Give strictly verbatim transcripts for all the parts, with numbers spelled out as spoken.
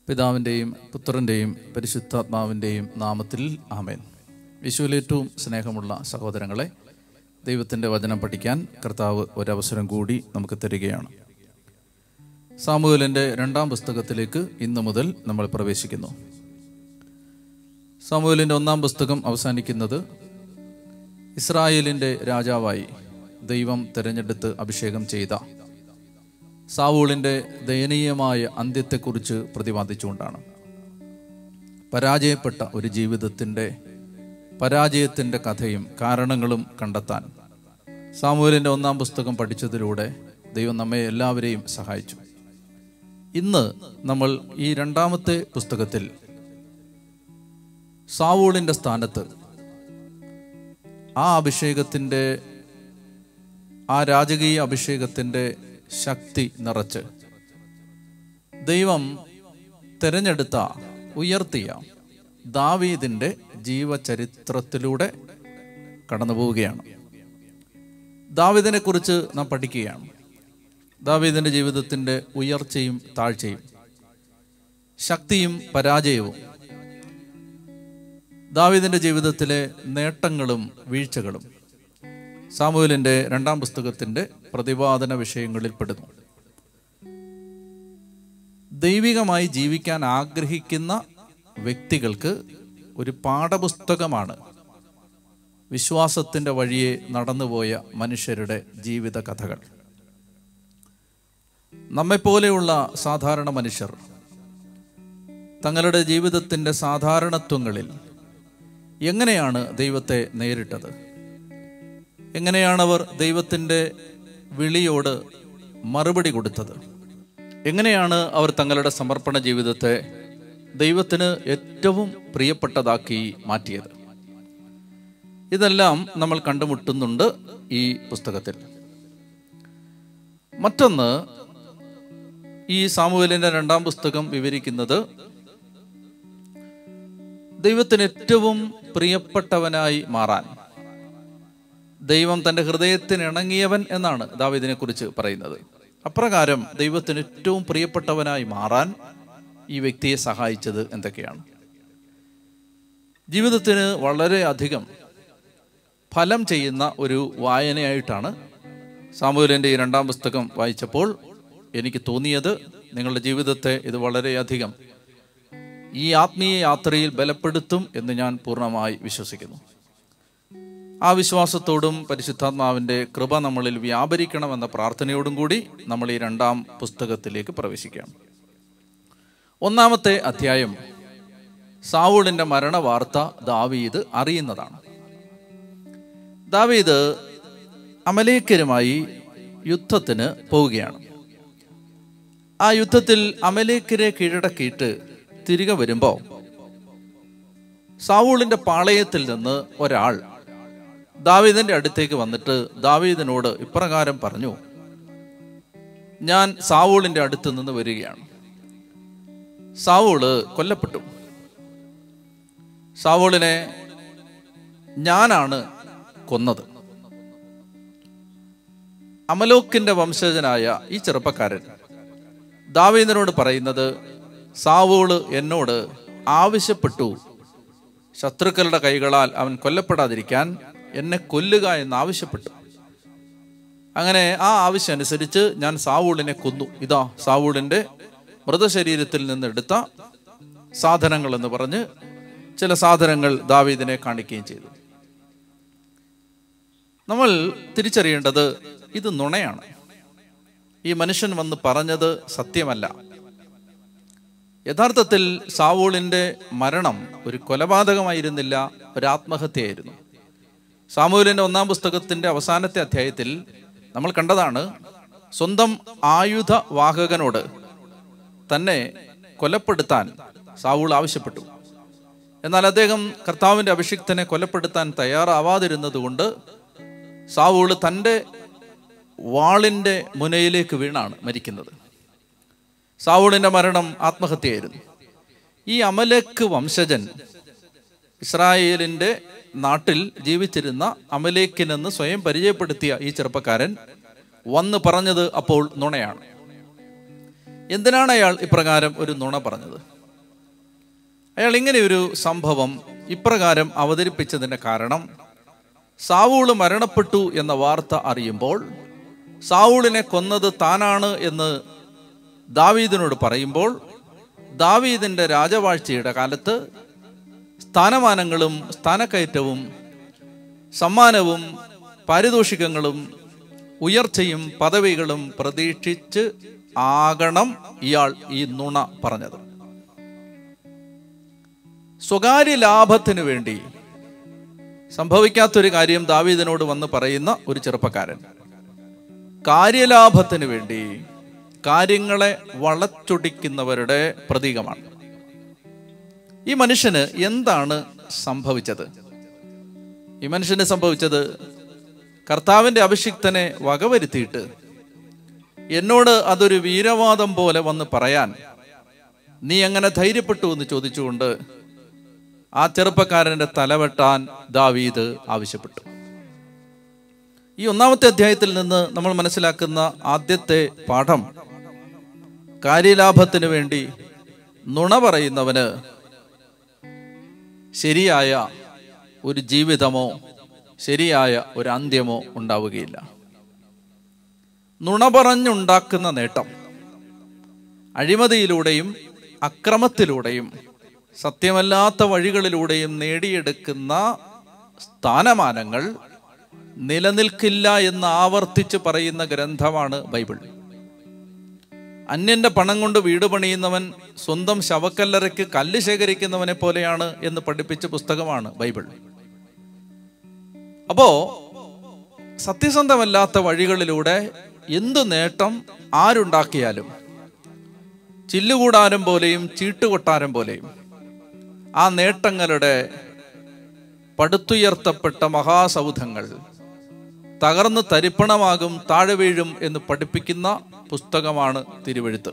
പിതാവിൻ്റെയും പുത്രൻ്റെയും പരിശുദ്ധാത്മാവിൻ്റെയും നാമത്തിൽ ആമേൻ. യേശുവിൽ ഏറ്റവും സ്നേഹമുള്ള സഹോദരങ്ങളെ, ദൈവത്തിൻ്റെ വചനം പഠിക്കാൻ കർത്താവ് ഒരവസരം കൂടി നമുക്ക് തരികയാണ്. സാമുവേലിൻ്റെ രണ്ടാം പുസ്തകത്തിലേക്ക് ഇന്നു മുതൽ നമ്മൾ പ്രവേശിക്കുന്നു. സാമുവേലിൻ്റെ ഒന്നാം പുസ്തകം അവസാനിക്കുന്നത് ഇസ്രായേലിൻ്റെ രാജാവായി ദൈവം തിരഞ്ഞെടുത്ത് അഭിഷേകം ചെയ്ത സാവൂളിൻ്റെ ദയനീയമായ അന്ത്യത്തെക്കുറിച്ച് പ്രതിപാദിച്ചുകൊണ്ടാണ്. പരാജയപ്പെട്ട ഒരു ജീവിതത്തിൻ്റെ പരാജയത്തിൻ്റെ കഥയും കാരണങ്ങളും കണ്ടെത്താൻ സാമുവേലിൻ്റെ ഒന്നാം പുസ്തകം പഠിച്ചതിലൂടെ ദൈവം നമ്മെ എല്ലാവരെയും സഹായിച്ചു. ഇന്ന് നമ്മൾ ഈ രണ്ടാമത്തെ പുസ്തകത്തിൽ സാവൂളിൻ്റെ സ്ഥാനത്ത് ആ അഭിഷേകത്തിൻ്റെ ആ രാജകീയ അഭിഷേകത്തിൻ്റെ ശക്തി നിറച്ച് ദൈവം തിരഞ്ഞെടുത്ത ഉയർത്തിയ ദാവീദിൻ്റെ ജീവചരിത്രത്തിലൂടെ കടന്നു പോവുകയാണ്. ദാവീദിനെ കുറിച്ച് നാം പഠിക്കുകയാണ്. ദാവീദിൻ്റെ ജീവിതത്തിൻ്റെ ഉയർച്ചയും താഴ്ചയും, ശക്തിയും പരാജയവും, ദാവീദിൻ്റെ ജീവിതത്തിലെ നേട്ടങ്ങളും വീഴ്ചകളും സാമുവേലിൻ്റെ രണ്ടാം പുസ്തകത്തിൻ്റെ പ്രതിപാദന വിഷയങ്ങളിൽ പെടുന്നു. ദൈവികമായി ജീവിക്കാൻ ആഗ്രഹിക്കുന്ന വ്യക്തികൾക്ക് ഒരു പാഠപുസ്തകമാണ് വിശ്വാസത്തിൻ്റെ വഴിയെ നടന്നുപോയ മനുഷ്യരുടെ ജീവിത കഥകൾ. നമ്മെപ്പോലെയുള്ള സാധാരണ മനുഷ്യർ തങ്ങളുടെ ജീവിതത്തിൻ്റെ സാധാരണത്വങ്ങളിൽ എങ്ങനെയാണ് ദൈവത്തെ നേരിട്ടത്, എങ്ങനെയാണവർ ദൈവത്തിൻ്റെ വിളിയോട് മറുപടി കൊടുത്തത്, എങ്ങനെയാണ് അവർ തങ്ങളുടെ സമർപ്പണ ജീവിതത്തെ ദൈവത്തിന് ഏറ്റവും പ്രിയപ്പെട്ടതാക്കി മാറ്റിയത്, ഇതെല്ലാം നമ്മൾ കണ്ടുമുട്ടുന്നുണ്ട് ഈ പുസ്തകത്തിൽ. മറ്റൊന്ന്, ഈ സാമുവേലിൻ്റെ രണ്ടാം പുസ്തകം വിവരിക്കുന്നത് ദൈവത്തിന് ഏറ്റവും പ്രിയപ്പെട്ടവനായി മാറാൻ ദൈവം തൻ്റെ ഹൃദയത്തിന് ഇണങ്ങിയവൻ എന്നാണ് ദാവീദിനെ കുറിച്ച് പറയുന്നത്. അപ്രകാരം ദൈവത്തിന് ഏറ്റവും പ്രിയപ്പെട്ടവനായി മാറാൻ ഈ വ്യക്തിയെ സഹായിച്ചത് എന്തൊക്കെയാണ്? ജീവിതത്തിന് വളരെ അധികം ഫലം ചെയ്യുന്ന ഒരു വായനയായിട്ടാണ് സാമുവേലിൻ്റെ ഈ രണ്ടാം പുസ്തകം വായിച്ചപ്പോൾ എനിക്ക് തോന്നിയത്. നിങ്ങളുടെ ജീവിതത്തെ ഇത് വളരെയധികം ഈ ആത്മീയ യാത്രയിൽ ബലപ്പെടുത്തും എന്ന് ഞാൻ പൂർണ്ണമായി വിശ്വസിക്കുന്നു. ആ വിശ്വാസത്തോടും പരിശുദ്ധാത്മാവിൻ്റെ കൃപ നമ്മളിൽ വ്യാപരിക്കണമെന്ന പ്രാർത്ഥനയോടും കൂടി നമ്മൾ ഈ രണ്ടാം പുസ്തകത്തിലേക്ക് പ്രവേശിക്കാം. ഒന്നാമത്തെ അധ്യായം സാവൂളിൻ്റെ മരണവാർത്ത ദാവീദ് അറിയുന്നതാണ്. ദാവീദ് അമലേക്കരുമായി യുദ്ധത്തിന് പോവുകയാണ്. ആ യുദ്ധത്തിൽ അമലേക്കരെ കീഴടക്കിയിട്ട് തിരികെ വരുമ്പോൾ സാവൂളിൻ്റെ പാളയത്തിൽ നിന്ന് ഒരാൾ ദാവീദിന്റെ അടുത്തേക്ക് വന്നിട്ട് ദാവീദിനോട് ഇപ്രകാരം പറഞ്ഞു: ഞാൻ സാവൂളിന്റെ അടുത്ത് നിന്ന് വരികയാണ്. സാവൂള് കൊല്ലപ്പെട്ടു. സാവൂളിനെ ഞാനാണ് കൊന്നത്. അമലോക്കിന്റെ വംശജനായ ഈ ചെറുപ്പക്കാരൻ ദാവീദിനോട് പറയുന്നത്, സാവൂള് എന്നോട് ആവശ്യപ്പെട്ടു ശത്രുക്കളുടെ കൈകളാൽ അവൻ കൊല്ലപ്പെടാതിരിക്കാൻ എന്നെ കൊല്ലുക എന്നാവശ്യപ്പെട്ടു. അങ്ങനെ ആ ആവശ്യം അനുസരിച്ച് ഞാൻ സാവൂളിനെ കൊന്നു. ഇതാ സാവൂളിൻ്റെ മൃതശരീരത്തിൽ നിന്ന് എടുത്ത സാധനങ്ങൾ എന്ന് പറഞ്ഞ് ചില സാധനങ്ങൾ ദാവീദിനെ കാണിക്കുകയും ചെയ്തു. നമ്മൾ തിരിച്ചറിയേണ്ടത് ഇത് നുണയാണ്. ഈ മനുഷ്യൻ വന്ന് പറഞ്ഞത് സത്യമല്ല. യഥാർത്ഥത്തിൽ സാവൂളിൻ്റെ മരണം ഒരു കൊലപാതകമായിരുന്നില്ല, ഒരു ആത്മഹത്യയായിരുന്നു. സാമുവേലിൻ്റെ ഒന്നാം പുസ്തകത്തിൻ്റെ അവസാനത്തെ അധ്യായത്തിൽ നമ്മൾ കണ്ടതാണ്, സ്വന്തം ആയുധവാഹകനോട് തന്നെ കൊലപ്പെടുത്താൻ സാവൂൾ ആവശ്യപ്പെട്ടു. എന്നാൽ അദ്ദേഹം കർത്താവിൻ്റെ അഭിഷിക്തനെ കൊലപ്പെടുത്താൻ തയ്യാറാവാതിരുന്നത് കൊണ്ട് സാവൂൾ തൻ്റെ വാളിൻ്റെ മുനയിലേക്ക് വീണാണ് മരിക്കുന്നത്. സാവൂളിൻ്റെ മരണം ആത്മഹത്യയായിരുന്നു. ഈ അമലേക്ക് വംശജൻ ഇസ്രായേലിൻ്റെ നാട്ടിൽ ജീവിച്ചിരുന്ന അമലേക്കിനെന്ന് സ്വയം പരിചയപ്പെടുത്തിയ ഈ ചെറുപ്പക്കാരൻ വന്ന് പറഞ്ഞത് അപ്പോൾ നുണയാണ്. എന്തിനാണ് അയാൾ ഇപ്രകാരം ഒരു നുണ പറഞ്ഞത്? അയാൾ ഇങ്ങനെ ഒരു സംഭവം ഇപ്രകാരം അവതരിപ്പിച്ചതിൻ്റെ കാരണം, സാവൂള് മരണപ്പെട്ടു എന്ന വാർത്ത അറിയുമ്പോൾ സാവൂളിനെ കൊന്നത് താനാണ് എന്ന് ദാവീദിനോട് പറയുമ്പോൾ, ദാവീദിൻ്റെ രാജവാഴ്ചയുടെ കാലത്ത് സ്ഥാനമാനങ്ങളും സ്ഥാനക്കയറ്റവും സമ്മാനവും പാരിതോഷികങ്ങളും ഉയർച്ചയും പദവികളും പ്രതീക്ഷിച്ച് ആകണം ഇയാൾ ഈ നുണ പറഞ്ഞത്. സ്വകാര്യ ലാഭത്തിനു വേണ്ടി സംഭവിക്കാത്തൊരു കാര്യം ദാവീദിനോട് വന്ന് പറയുന്ന ഒരു ചെറുപ്പക്കാരൻ, കാര്യലാഭത്തിന് വേണ്ടി കാര്യങ്ങളെ വളച്ചൊടിക്കുന്നവരുടെ പ്രതീകമാണ്. ഈ മനുഷ്യന് എന്താണ് സംഭവിച്ചത്? ഈ മനുഷ്യന് സംഭവിച്ചത്, കർത്താവിൻ്റെ അഭിഷിക്തനെ വകവരുത്തിയിട്ട് എന്നോട് അതൊരു വീരവാദം പോലെ വന്ന് പറയാൻ നീ എങ്ങനെ ധൈര്യപ്പെട്ടു എന്ന് ചോദിച്ചുകൊണ്ട് ആ ചെറുപ്പക്കാരൻ്റെ തലവെട്ടാൻ ദാവീദ് ആവശ്യപ്പെട്ടു. ഈ ഒന്നാമത്തെ അധ്യായത്തിൽ നിന്ന് നമ്മൾ മനസ്സിലാക്കുന്ന ആദ്യത്തെ പാഠം, കാര്യലാഭത്തിന് വേണ്ടി നുണ പറയുന്നവന് ശരിയായ ഒരു ജീവിതമോ ശരിയായ ഒരു അന്ത്യമോ ഉണ്ടാവുകയില്ല. നുണ പറഞ്ഞുണ്ടാക്കുന്ന നേട്ടം, അഴിമതിയിലൂടെയും അക്രമത്തിലൂടെയും സത്യമല്ലാത്ത വഴികളിലൂടെയും നേടിയെടുക്കുന്ന സ്ഥാനമാനങ്ങൾ നിലനിൽക്കില്ല എന്ന് ആവർത്തിച്ച് പറയുന്ന ഗ്രന്ഥമാണ് ബൈബിൾ. അന്യന്റെ പണം കൊണ്ട് വീട് പണിയുന്നവൻ സ്വന്തം ശവക്കല്ലറയ്ക്ക് കല്ല് ശേഖരിക്കുന്നവനെ പോലെയാണ് എന്ന് പഠിപ്പിച്ച പുസ്തകമാണ് ബൈബിൾ. അപ്പോ സത്യസന്ധമല്ലാത്ത വഴികളിലൂടെ എന്തു നേട്ടം ആരുണ്ടാക്കിയാലും ചില്ലുകൂടാരം പോലെയും ചീട്ടുകൊട്ടാരം പോലെയും ആ നേട്ടങ്ങളുടെ പടുത്തുയർത്തപ്പെട്ട മഹാസൗധങ്ങൾ തകർന്ന് തരിപ്പണമാകും, താഴെ വീഴും എന്ന് പഠിപ്പിക്കുന്ന പുസ്തകമാണ് തിരുവെഴുത്ത്.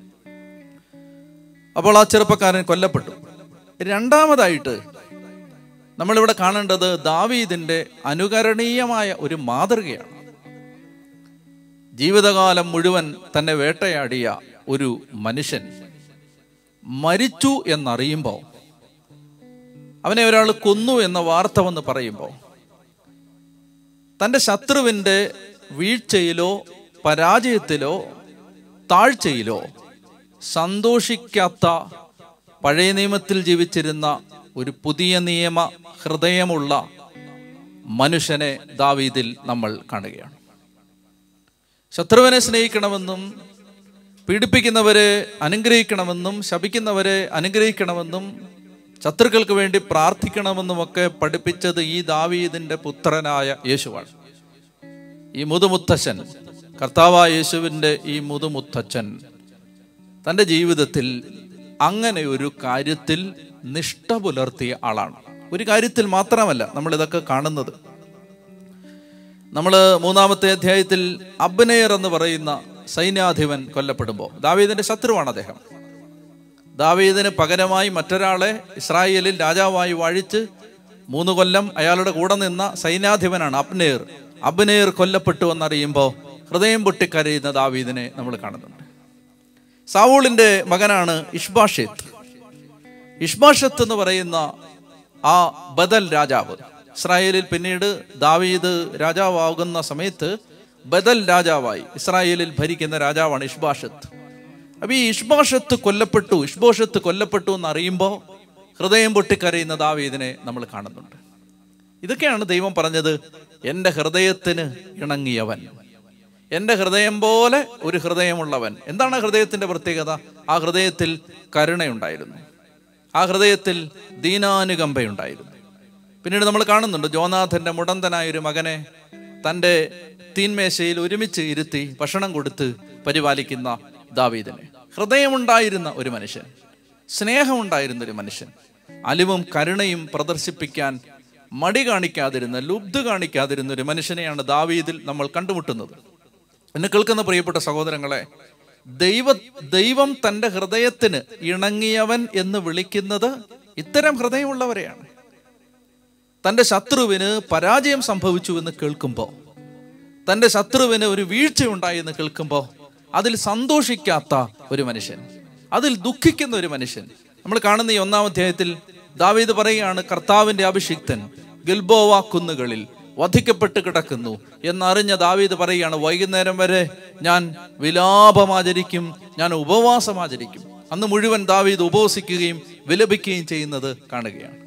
അപ്പോൾ ആ ചെറുപ്പക്കാരൻ കൊല്ലപ്പെട്ടു. രണ്ടാമതായിട്ട് നമ്മളിവിടെ കാണേണ്ടത് ദാവീദിന്റെ അനുകരണീയമായ ഒരു മാതൃകയാണ്. ജീവിതകാലം മുഴുവൻ തന്നെ വേട്ടയാടിയ ഒരു മനുഷ്യൻ മരിച്ചു എന്നറിയുമ്പോൾ, അവനെ ഒരാൾ കൊന്നു എന്ന വാർത്ത വന്ന് പറയുമ്പോൾ, തൻ്റെ ശത്രുവിൻ്റെ വീഴ്ചയിലോ പരാജയത്തിലോ താഴ്ചയിലോ സന്തോഷിക്കാത്ത പഴയ നിയമത്തിൽ ജീവിച്ചിരുന്ന ഒരു പുതിയ നിയമ ഹൃദയമുള്ള മനുഷ്യനെ ദാവീദിൽ നമ്മൾ കാണുകയാണ്. ശത്രുവിനെ സ്നേഹിക്കണമെന്നും പീഡിപ്പിക്കുന്നവരെ അനുഗ്രഹിക്കണമെന്നും ശപിക്കുന്നവരെ അനുഗ്രഹിക്കണമെന്നും ശത്രുക്കൾക്ക് വേണ്ടി പ്രാർത്ഥിക്കണമെന്നുമൊക്കെ പഠിപ്പിച്ചത് ഈ ദാവീദിന്റെ പുത്രനായ യേശുവാണ്. ഈ മുതുമുത്തച്ഛൻ, കർത്താവായ യേശുവിൻ്റെ ഈ മുതുമുത്തച്ഛൻ തൻ്റെ ജീവിതത്തിൽ അങ്ങനെ ഒരു കാര്യത്തിൽ നിഷ്ഠ പുലർത്തിയ ആളാണ്. ഒരു കാര്യത്തിൽ മാത്രമല്ല നമ്മളിതൊക്കെ കാണുന്നത്. നമ്മൾ മൂന്നാമത്തെ അധ്യായത്തിൽ അബ്നേർ എന്ന് പറയുന്ന സൈന്യാധിപൻ കൊല്ലപ്പെടുമ്പോൾ, ദാവീദിന്റെ ശത്രുവാണ് അദ്ദേഹം. ദാവീദിന് പകരമായി മറ്റൊരാളെ ഇസ്രായേലിൽ രാജാവായി വാഴിച്ച് മൂന്ന് കൊല്ലം അയാളുടെ കൂടെ നിന്ന സൈന്യാധിപനാണ് അബ്നേർ. അബ്നേർ കൊല്ലപ്പെട്ടു എന്നറിയുമ്പോൾ ഹൃദയം പൊട്ടിക്കരയുന്ന ദാവീദിനെ നമ്മൾ കാണുന്നുണ്ട്. സാവൂളിന്റെ മകനാണ് ഇഷ്ബാഷെത്ത്. ഇഷ്ബാഷെത്ത് എന്ന് പറയുന്ന ആ ബദൽ രാജാവ്, ഇസ്രായേലിൽ പിന്നീട് ദാവീദ് രാജാവാകുന്ന സമയത്ത് ബദൽ രാജാവായി ഇസ്രായേലിൽ ഭരിക്കുന്ന രാജാവാണ് ഇഷ്ബാഷെത്ത്. അപ്പൊ ഈ ഇഷ്ബാഷെത്ത് കൊല്ലപ്പെട്ടു ഇഷ്ബോഷെത്ത് കൊല്ലപ്പെട്ടു എന്നറിയുമ്പോൾ ഹൃദയം പൊട്ടിക്കരയുന്ന ദാവീദിനെ നമ്മൾ കാണുന്നുണ്ട്. ഇതൊക്കെയാണ് ദൈവം പറഞ്ഞത്, എൻ്റെ ഹൃദയത്തിന് ഇണങ്ങിയവൻ, എൻ്റെ ഹൃദയം പോലെ ഒരു ഹൃദയമുള്ളവൻ. എന്താണ് ഹൃദയത്തിന്റെ പ്രത്യേകത? ആ ഹൃദയത്തിൽ കരുണയുണ്ടായിരുന്നു, ആ ഹൃദയത്തിൽ ദീനാനുകമ്പയുണ്ടായിരുന്നു. പിന്നീട് നമ്മൾ കാണുന്നുണ്ട് ജോനാഥന്റെ മുടന്തനായ ഒരു മകനെ തൻ്റെ തീന്മേശയിൽ ഒരുമിച്ച് ഇരുത്തി ഭക്ഷണം കൊടുത്ത് പരിപാലിക്കുന്ന ദാവീദിനെ. ഹൃദയമുണ്ടായിരുന്ന ഒരു മനുഷ്യൻ, സ്നേഹമുണ്ടായിരുന്ന ഒരു മനുഷ്യൻ, അലിവും കരുണയും പ്രദർശിപ്പിക്കാൻ മടി കാണിക്കാതിരുന്ന, ലുബ്ധ കാണിക്കാതിരുന്ന ഒരു മനുഷ്യനെയാണ് ദാവീദിൽ നമ്മൾ കണ്ടുമുട്ടുന്നത്. എന്നെ കേൾക്കുന്ന പ്രിയപ്പെട്ട സഹോദരങ്ങളെ, ദൈവ ദൈവം തൻ്റെ ഹൃദയത്തിന് ഇണങ്ങിയവൻ എന്ന് വിളിക്കുന്നത് ഇത്തരം ഹൃദയമുള്ളവരെയാണ്. തൻ്റെ ശത്രുവിന് പരാജയം സംഭവിച്ചു എന്ന് കേൾക്കുമ്പോൾ, തൻ്റെ ശത്രുവിന് ഒരു വീഴ്ചയുണ്ടായി എന്ന് കേൾക്കുമ്പോൾ അതിൽ സന്തോഷിക്കാത്ത ഒരു മനുഷ്യൻ, അതിൽ ദുഃഖിക്കുന്ന ഒരു മനുഷ്യൻ, നമ്മൾ കാണുന്ന ഈ ഒന്നാം അധ്യായത്തിൽ ദാവീദ് പറയുകയാണ്, കർത്താവിന്റെ അഭിഷിക്തൻ ഗിൽബോവ കുന്നുകളിൽ വധിക്കപ്പെട്ട് കിടക്കുന്നു എന്നറിഞ്ഞ ദാവീദ് പറയുകയാണ്, വൈകുന്നേരം വരെ ഞാൻ വിലാപമാചരിക്കും, ഞാൻ ഉപവാസമാചരിക്കും. അന്ന് മുഴുവൻ ദാവീദ് ഉപവസിക്കുകയും വിലപിക്കുകയും ചെയ്യുന്നത് കാണുകയാണ്.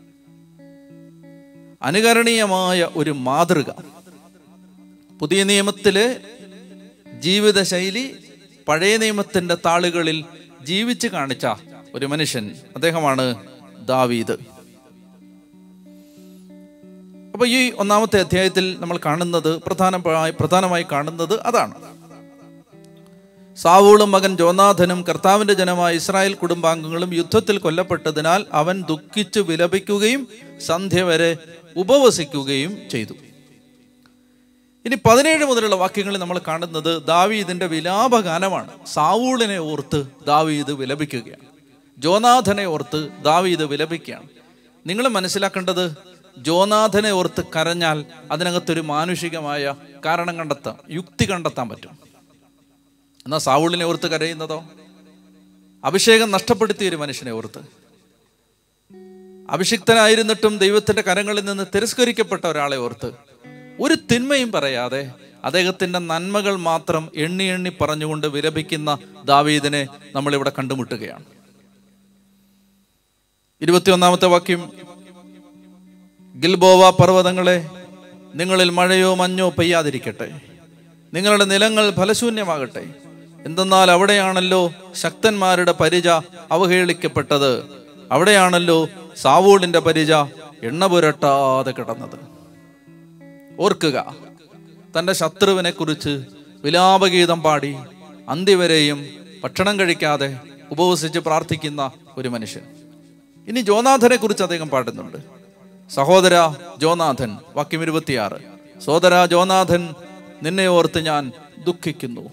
അനുകരണീയമായ ഒരു മാതൃക. പുതിയ നിയമത്തിലെ ജീവിതശൈലി പഴയ നിയമത്തിന്റെ താളുകളിൽ ജീവിച്ച് കാണിച്ച ഒരു മനുഷ്യൻ, അദ്ദേഹമാണ് ദാവീദ്. അപ്പൊ ഈ ഒന്നാമത്തെ അധ്യായത്തിൽ നമ്മൾ കാണുന്നത് പ്രധാനമായി പ്രധാനമായി കാണുന്നത് അതാണ്. സാവൂളും മകൻ ജോനാഥനും കർത്താവിന്റെ ജനമായ ഇസ്രായേൽ കുടുംബാംഗങ്ങളും യുദ്ധത്തിൽ കൊല്ലപ്പെട്ടതിനാൽ അവൻ ദുഃഖിച്ചു വിലപിക്കുകയും സന്ധ്യ വരെ ഉപവസിക്കുകയും ചെയ്തു. ഇനി പതിനേഴ് മുതലുള്ള വാക്യങ്ങളിൽ നമ്മൾ കാണുന്നത് ദാവീദിന്റെ വിലാപഗാനമാണ്. സാവൂളിനെ ഓർത്ത് ദാവീദ് വിലപിക്കുകയാണ്, ജോനാഥനെ ഓർത്ത് ദാവീദ് വിലപിക്കുകയാണ്. നിങ്ങൾ മനസ്സിലാക്കേണ്ടത്, ജോനാഥനെ ഓർത്ത് കരഞ്ഞാൽ അതിനകത്തൊരു മാനുഷികമായ കാരണം കണ്ടെത്താം, യുക്തി കണ്ടെത്താൻ പറ്റും. എന്നാൽ സാവൂളിനെ ഓർത്ത് കരയുന്നതോ, അഭിഷേകം നഷ്ടപ്പെടുത്തിയ ഒരു മനുഷ്യനെ ഓർത്ത്, അഭിഷിക്തനായിരുന്നിട്ടും ദൈവത്തിന്റെ കരങ്ങളിൽ നിന്ന് തിരസ്കരിക്കപ്പെട്ട ഒരാളെ ഓർത്ത്, ഒരു തിന്മയും പറയാതെ അദ്ദേഹത്തിന്റെ നന്മകൾ മാത്രം എണ്ണി എണ്ണി പറഞ്ഞുകൊണ്ട് വിലപിക്കുന്ന ദാവീദിനെ നമ്മളിവിടെ കണ്ടുമുട്ടുകയാണ്. ഇരുപത്തിയൊന്നാമത്തെ വാക്യം, ഗിൽബോവ പർവ്വതങ്ങളെ, നിങ്ങളിൽ മഴയോ മഞ്ഞോ പെയ്യാതിരിക്കട്ടെ, നിങ്ങളുടെ നിലങ്ങൾ ഫലശൂന്യമാകട്ടെ. എന്തെന്നാൽ അവിടെയാണല്ലോ ശക്തന്മാരുടെ പരിച അവഹേളിക്കപ്പെട്ടത്, അവിടെയാണല്ലോ സാവൂളിന്റെ പരിച എണ്ണ പുരട്ടാതെ കിടന്നത്. ഓർക്കുക, തൻ്റെ ശത്രുവിനെ കുറിച്ച് വിലാപഗീതം പാടി അന്ത്യവരെയും ഭക്ഷണം കഴിക്കാതെ ഉപവസിച്ച് പ്രാർത്ഥിക്കുന്ന ഒരു മനുഷ്യൻ. ഇനി ജോനാഥനെ കുറിച്ച് അദ്ദേഹം പാടുന്നുണ്ട്. സഹോദര ജോനാഥൻ, വാക്യം ഇരുപത്തിയാറ്, സഹോദര ജോനാഥൻ, നിന്നെ ഓർത്ത് ഞാൻ ദുഃഖിക്കുന്നു.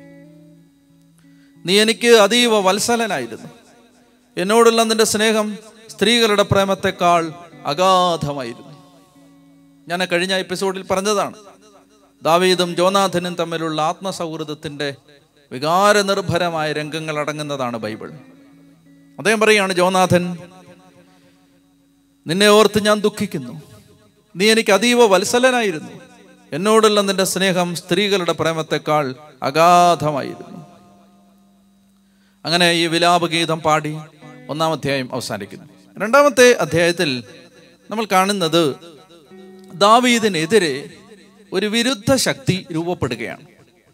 നീ എനിക്ക് അതീവ വത്സലനായിരുന്നു. എന്നോടുള്ള നിന്റെ സ്നേഹം സ്ത്രീകളുടെ പ്രേമത്തെക്കാൾ അഗാധമായിരുന്നു. ഞാൻ കഴിഞ്ഞ എപ്പിസോഡിൽ പറഞ്ഞതാണ്, ദാവീദും ജോനാഥനും തമ്മിലുള്ള ആത്മസൗഹൃദത്തിന്റെ വികാരനിർഭരമായ രംഗങ്ങൾ അടങ്ങുന്നതാണ് ബൈബിൾ. അദ്ദേഹം പറയുകയാണ്, ജോനാഥൻ, നിന്നെ ഓർത്ത് ഞാൻ ദുഃഖിക്കുന്നു. നീ എനിക്ക് അതീവ വത്സലനായിരുന്നു. എന്നോടുള്ള നിന്റെ സ്നേഹം സ്ത്രീകളുടെ പ്രേമത്തെക്കാൾ അഗാധമായിരുന്നു. അങ്ങനെ ഈ വിലാപഗീതം പാടി ഒന്നാം അധ്യായം അവസാനിക്കുന്നു. രണ്ടാമത്തെ അധ്യായത്തിൽ നമ്മൾ കാണുന്നത് ദാവീദിനെതിരെ ഒരു വിരുദ്ധ ശക്തി രൂപപ്പെടുകയാണ്.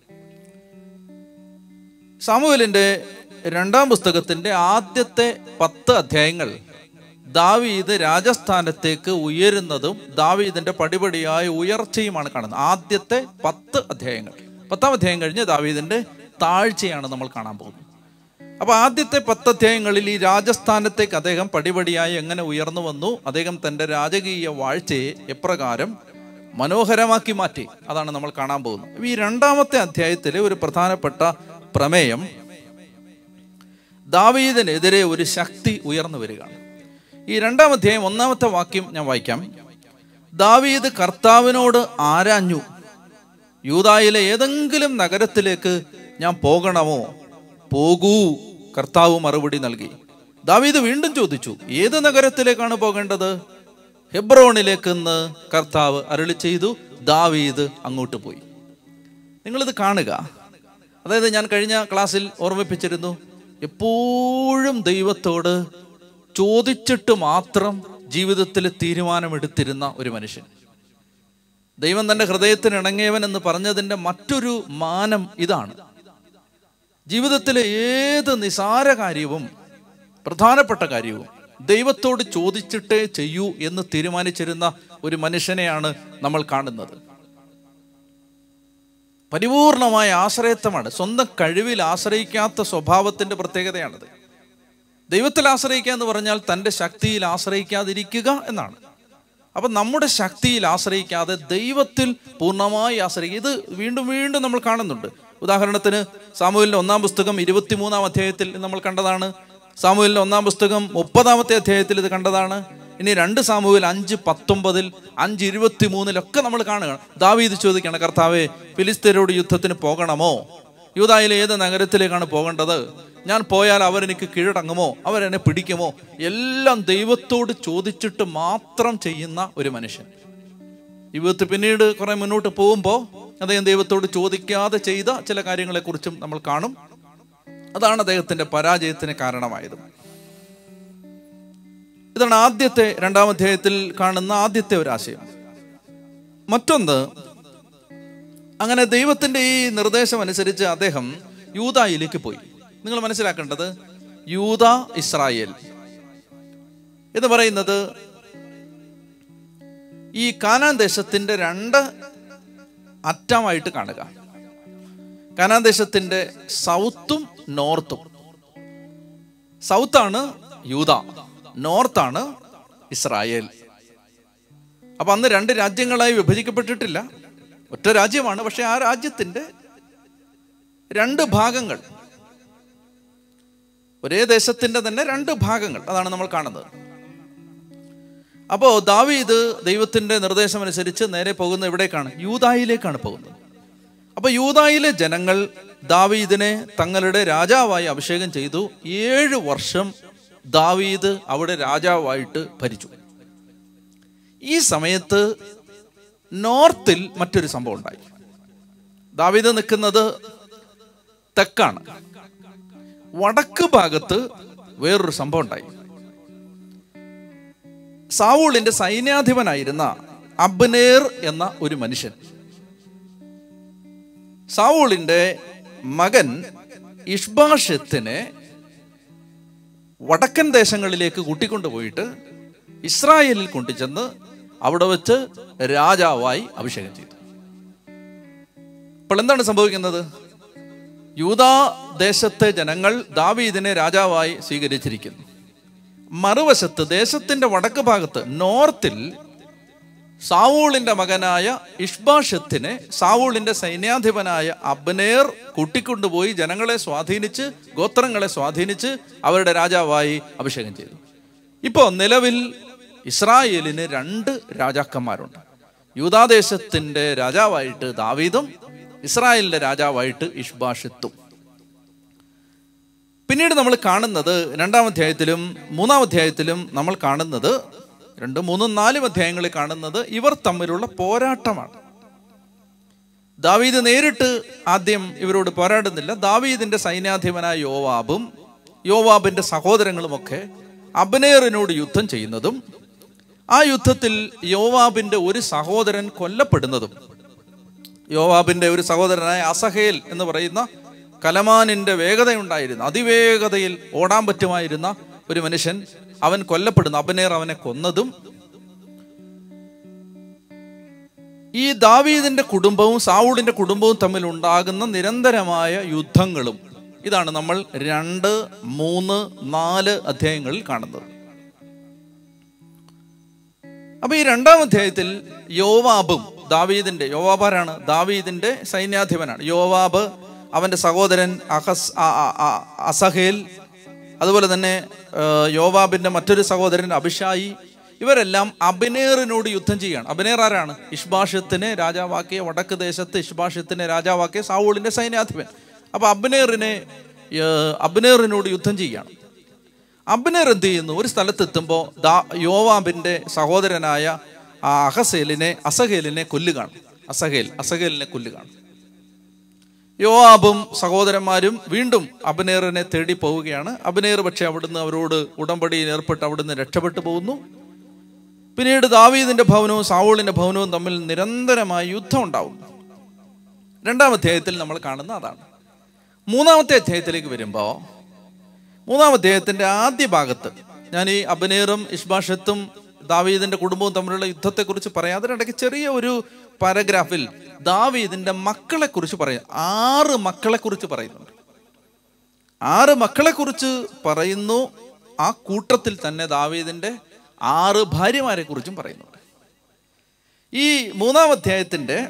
സാമുവേലിന്റെ രണ്ടാം പുസ്തകത്തിന്റെ ആദ്യത്തെ പത്ത് അധ്യായങ്ങൾ ദാവീദ് രാജസ്ഥാനത്തേക്ക് ഉയരുന്നതും ദാവീദിന്റെ പടിപടിയായ ഉയർച്ചയുമാണ് കാണുന്നത്. ആദ്യത്തെ പത്ത് അധ്യായങ്ങൾ. പത്താം അധ്യായം കഴിഞ്ഞ് ദാവീദിന്റെ താഴ്ചയാണ് നമ്മൾ കാണാൻ പോകുന്നത്. അപ്പൊ ആദ്യത്തെ പത്ത് അധ്യായങ്ങളിൽ ഈ രാജസ്ഥാനത്തേക്ക് അദ്ദേഹം പടിപടിയായി എങ്ങനെ ഉയർന്നു വന്നു, അദ്ദേഹം തൻ്റെ രാജകീയ വാഴ്ചയെ എപ്രകാരം മനോഹരമാക്കി മാറ്റി, അതാണ് നമ്മൾ കാണാൻ പോകുന്നത്. ഈ രണ്ടാമത്തെ അധ്യായത്തിലെ ഒരു പ്രധാനപ്പെട്ട പ്രമേയം, ദാവീദിനെതിരെ ഒരു ശക്തി ഉയർന്നു വരികയാണ്. ഈ രണ്ടാം അധ്യായം ഒന്നാമത്തെ വാക്യം ഞാൻ വായിക്കാം. ദാവീദ് കർത്താവിനോട് ആരാഞ്ഞു, യൂദായിലെ ഏതെങ്കിലും നഗരത്തിലേക്ക് ഞാൻ പോകണമോ? പോകൂ, കർത്താവ് മറുപടി നൽകി. ദാവീദ് വീണ്ടും ചോദിച്ചു, ഏത് നഗരത്തിലേക്കാണ് പോകേണ്ടത്? ഹെബ്രോണിലേക്ക് എന്ന് കർത്താവ് അരുളി ചെയ്തു. ദാവീദ് അങ്ങോട്ട് പോയി. നിങ്ങളിത് കാണുക. അതായത് ഞാൻ കഴിഞ്ഞ ക്ലാസ്സിൽ ഓർമ്മിപ്പിച്ചിരുന്നു, എപ്പോഴും ദൈവത്തോട് ചോദിച്ചിട്ട് മാത്രം ജീവിതത്തിൽ തീരുമാനമെടുത്തിരുന്ന ഒരു മനുഷ്യൻ. ദൈവം തൻ്റെ ഹൃദയത്തിന് ഇണങ്ങിയവൻ എന്ന് പറഞ്ഞതിൻ്റെ മറ്റൊരു മാനം ഇതാണ്. ജീവിതത്തിലെ ഏത് നിസാര കാര്യവും പ്രധാനപ്പെട്ട കാര്യവും ദൈവത്തോട് ചോദിച്ചിട്ടേ ചെയ്യൂ എന്ന് തീരുമാനിച്ചിരുന്ന ഒരു മനുഷ്യനെയാണ് നമ്മൾ കാണുന്നത്. പരിപൂർണമായ ആശ്രയത്വമാണ്. സ്വന്തം കഴിവിൽ ആശ്രയിക്കാത്ത സ്വഭാവത്തിന്റെ പ്രത്യേകതയാണത്. ദൈവത്തിൽ ആശ്രയിക്കുക എന്ന് പറഞ്ഞാൽ തൻ്റെ ശക്തിയിൽ ആശ്രയിക്കാതിരിക്കുക എന്നാണ്. അപ്പം നമ്മുടെ ശക്തിയിൽ ആശ്രയിക്കാതെ ദൈവത്തിൽ പൂർണ്ണമായി ആശ്രയിക്കുക, ഇത് വീണ്ടും വീണ്ടും നമ്മൾ കാണുന്നുണ്ട്. ഉദാഹരണത്തിന് സാമുവേലിന്റെ ഒന്നാം പുസ്തകം ഇരുപത്തിമൂന്നാം അധ്യായത്തിൽ നമ്മൾ കണ്ടതാണ്. സാമുവേലിന്റെ ഒന്നാം പുസ്തകം മുപ്പതാമത്തെ അധ്യായത്തിൽ ഇത് കണ്ടതാണ്. ഇനി രണ്ട് സാമുവേൽ അഞ്ച് പത്തൊമ്പതിൽ അഞ്ച് ഇരുപത്തി മൂന്നിലൊക്കെ നമ്മൾ കാണുക. ദാവീദ് ചോദിക്കുകയാണ്, കർത്താവേ, ഫിലിസ്ത്യരോട് യുദ്ധത്തിന് പോകണമോ? യൂദായിലെ ഏത് നഗരത്തിലേക്കാണ് പോകേണ്ടത്? ഞാൻ പോയാൽ അവരെനിക്ക് കീഴടങ്ങുമോ, അവരെന്നെ പിടിക്കുമോ, എല്ലാം ദൈവത്തോട് ചോദിച്ചിട്ട് മാത്രം ചെയ്യുന്ന ഒരു മനുഷ്യൻ. ജീവിതത്തിൽ പിന്നീട് കുറെ മുന്നോട്ട് പോകുമ്പോൾ അദ്ദേഹം ദൈവത്തോട് ചോദിക്കാതെ ചെയ്ത ചില കാര്യങ്ങളെക്കുറിച്ചും നമ്മൾ കാണും. അതാണ് അദ്ദേഹത്തിന്റെ പരാജയത്തിന് കാരണമായത്. ഇതാണ് ആദ്യത്തെ രണ്ടാം അധ്യായത്തിൽ കാണുന്ന ആദ്യത്തെ ഒരു ആശയം. മറ്റൊന്ന്, അങ്ങനെ ദൈവത്തിന്റെ ഈ നിർദ്ദേശം അനുസരിച്ച് അദ്ദേഹം യൂദായിലേക്ക് പോയി. നിങ്ങൾ മനസ്സിലാക്കേണ്ടത്, യൂദ ഇസ്രായേൽ എന്ന് പറയുന്നത് ഈ കാനാൻ ദേശത്തിന്റെ രണ്ട് അറ്റമായിട്ട് കാണുക. കാനാൻ ദേശത്തിന്റെ സൗത്തും നോർത്തും. സൗത്താണ് യൂദ, നോർത്താണ് ഇസ്രായേൽ. അപ്പൊ അന്ന് രണ്ട് രാജ്യങ്ങളായി വിഭജിക്കപ്പെട്ടിട്ടില്ല, ഒറ്റ രാജ്യമാണ്. പക്ഷെ ആ രാജ്യത്തിന്റെ രണ്ട് ഭാഗങ്ങൾ, ഒരേ ദേശത്തിന്റെ തന്നെ രണ്ട് ഭാഗങ്ങൾ, അതാണ് നമ്മൾ കാണുന്നത്. അപ്പോ ദാവീദ് ദൈവത്തിന്റെ നിർദ്ദേശം അനുസരിച്ച് നേരെ പോകുന്ന എവിടേക്കാണ്? യൂദായിലേക്കാണ് പോകുന്നത്. അപ്പൊ യൂദായിലെ ജനങ്ങൾ ദാവീദിനെ തങ്ങളുടെ രാജാവായി അഭിഷേകം ചെയ്തു. ഏഴ് വർഷം ദാവീദ് അവിടെ രാജാവായിട്ട് ഭരിച്ചു. ഈ സമയത്ത് നോർത്തിൽ മറ്റൊരു സംഭവം ഉണ്ടായി. ദാവീദ് നിൽക്കുന്നത് തെക്കാണ്. വടക്ക് ഭാഗത്ത് വേറൊരു സംഭവം ഉണ്ടായി. സാവൂളിന്റെ സൈന്യാധിപനായിരുന്ന അബ്നേർ എന്ന ഒരു മനുഷ്യൻ, സാവൂളിന്റെ മകൻ ഇഷ്ബാഷെത്തിനെ വടക്കൻ ദേശങ്ങളിലേക്ക് കൂട്ടിക്കൊണ്ടുപോയിട്ട് ഇസ്രായേലിൽ കൊണ്ടുചെന്ന് അവിടെ വെച്ച് രാജാവായി അഭിഷേകം ചെയ്തു. അപ്പോൾ എന്താണ് സംഭവിക്കുന്നത്? യൂദാ ദേശത്തെ ജനങ്ങൾ ദാവീദിനെ രാജാവായി സ്വീകരിച്ചിരിക്കുന്നു. മറുവശത്ത് ദേശത്തിന്റെ വടക്ക് ഭാഗത്ത് നോർത്തിൽ സാവൂളിന്റെ മകനായ ഇഷ്ബാഷെത്തിനെ സാവൂളിന്റെ സൈന്യാധിപനായ അബ്നേർ കൂട്ടിക്കൊണ്ടുപോയി ജനങ്ങളെ സ്വാധീനിച്ച്, ഗോത്രങ്ങളെ സ്വാധീനിച്ച് അവരുടെ രാജാവായി അഭിഷേകം ചെയ്തു. ഇപ്പോ നിലവിൽ ഇസ്രായേലിന് രണ്ട് രാജാക്കന്മാരുണ്ട്. യൂദാദേശത്തിന്റെ രാജാവായിട്ട് ദാവീദും ഇസ്രായേലിന്റെ രാജാവായിട്ട് ഇഷ്ബാഷെത്തും. പിന്നീട് നമ്മൾ കാണുന്നത് രണ്ടാം അധ്യായത്തിലും മൂന്നാം അധ്യായത്തിലും നമ്മൾ കാണുന്നത്, രണ്ടും മൂന്നും നാലും അധ്യായങ്ങളിൽ കാണുന്നത് ഇവർ തമ്മിലുള്ള പോരാട്ടമാണ്. ദാവീദ് നേരിട്ട് ആദ്യം ഇവരോട് പോരാടുന്നില്ല. ദാവീദിന്റെ സൈന്യാധിപനായ യോവാബും യോവാബിന്റെ സഹോദരങ്ങളുമൊക്കെ അബ്നേറിനോട് യുദ്ധം ചെയ്യുന്നതും ആ യുദ്ധത്തിൽ യോവാബിന്റെ ഒരു സഹോദരൻ കൊല്ലപ്പെടുന്നതും, യോവാബിന്റെ ഒരു സഹോദരനായ അസഹേൽ എന്ന് പറയുന്ന കലമാനിന്റെ വേഗതയുണ്ടായിരുന്ന, അതിവേഗതയിൽ ഓടാൻ പറ്റുമായിരുന്ന ഒരു മനുഷ്യൻ, അവൻ കൊല്ലപ്പെടുന്നു. അബ്നേർ അവനെ കൊന്നതും, ഈ ദാവീദിന്റെ കുടുംബവും സാവൂളിന്റെ കുടുംബവും തമ്മിൽ ഉണ്ടാകുന്ന നിരന്തരമായ യുദ്ധങ്ങളും, ഇതാണ് നമ്മൾ രണ്ട് മൂന്ന് നാല് അധ്യായങ്ങളിൽ കാണുന്നത്. അപ്പൊ ഈ രണ്ടാം അധ്യായത്തിൽ യോവാബും ദാവീദിന്റെ, യോവാബാരാണ്? ദാവീദിന്റെ സൈന്യാധിപനാണ് യോവാബ്. അവന്റെ സഹോദരൻ അഹസ് അസഹേൽ, അതുപോലെ തന്നെ യോവാബിന്റെ മറ്റൊരു സഹോദരൻ അബിഷായി, ഇവരെല്ലാം അബ്നേറിനോട് യുദ്ധം ചെയ്യുകയാണ്. അബ്നേർ ആരാണ്? ഇഷ്ബാഷെത്തിനെ രാജാവാക്കിയ, വടക്ക് ദേശത്ത് ഇഷ്ബാഷെത്തിനെ രാജാവാക്കിയ സാവൂളിന്റെ സൈന്യാധിപൻ. അപ്പൊ അബ്നേറിനെ അബ്നേറിനോട് യുദ്ധം ചെയ്യുകയാണ്. അബ്നേർ എന്ത് ചെയ്യുന്നു? ഒരു സ്ഥലത്തെത്തുമ്പോൾ ദാ യോവാബിന്റെ സഹോദരനായ അഹസേലിനെ അസഹേലിനെ കൊല്ലുകയാണ്. അസഹേൽ അസഹേലിനെ കൊല്ലുകയാണ്. യോവാബും സഹോദരന്മാരും വീണ്ടും അബ്നേറിനെ തേടി പോവുകയാണ്. അബ്നേർ പക്ഷെ അവിടുന്ന് അവരോട് ഉടമ്പടിയിൽ ഏർപ്പെട്ട് അവിടുന്ന് രക്ഷപ്പെട്ടു പോകുന്നു. പിന്നീട് ദാവീദിന്റെ ഭവനവും സാവൂളിന്റെ ഭവനവും തമ്മിൽ നിരന്തരമായ യുദ്ധം ഉണ്ടാവും. രണ്ടാം അധ്യായത്തിൽ നമ്മൾ കാണുന്ന അതാണ്. മൂന്നാമത്തെ അധ്യായത്തിലേക്ക് വരുമ്പോൾ, മൂന്നാം അധ്യായത്തിന്റെ ആദ്യ ഭാഗത്ത് ഞാൻ ഈ അബ്നേറും ഇഷ്ബാഷെത്തും ദാവീദിന്റെ കുടുംബവും തമ്മിലുള്ള യുദ്ധത്തെക്കുറിച്ച് പറയാം. അതിനിടയ്ക്ക് ചെറിയ ഒരു പാരഗ്രാഫിൽ ദാവീദിന്റെ മക്കളെ കുറിച്ച് പറയും. ആറ് മക്കളെ കുറിച്ച് പറയുന്നുണ്ട്. ആറ് മക്കളെ കുറിച്ച് പറയുന്നു. ആ കൂട്ടത്തിൽ തന്നെ ദാവീദിന്റെ ആറ് ഭാര്യമാരെ കുറിച്ചും പറയുന്നുണ്ട്. ഈ മൂന്നാം അധ്യായത്തിന്റെ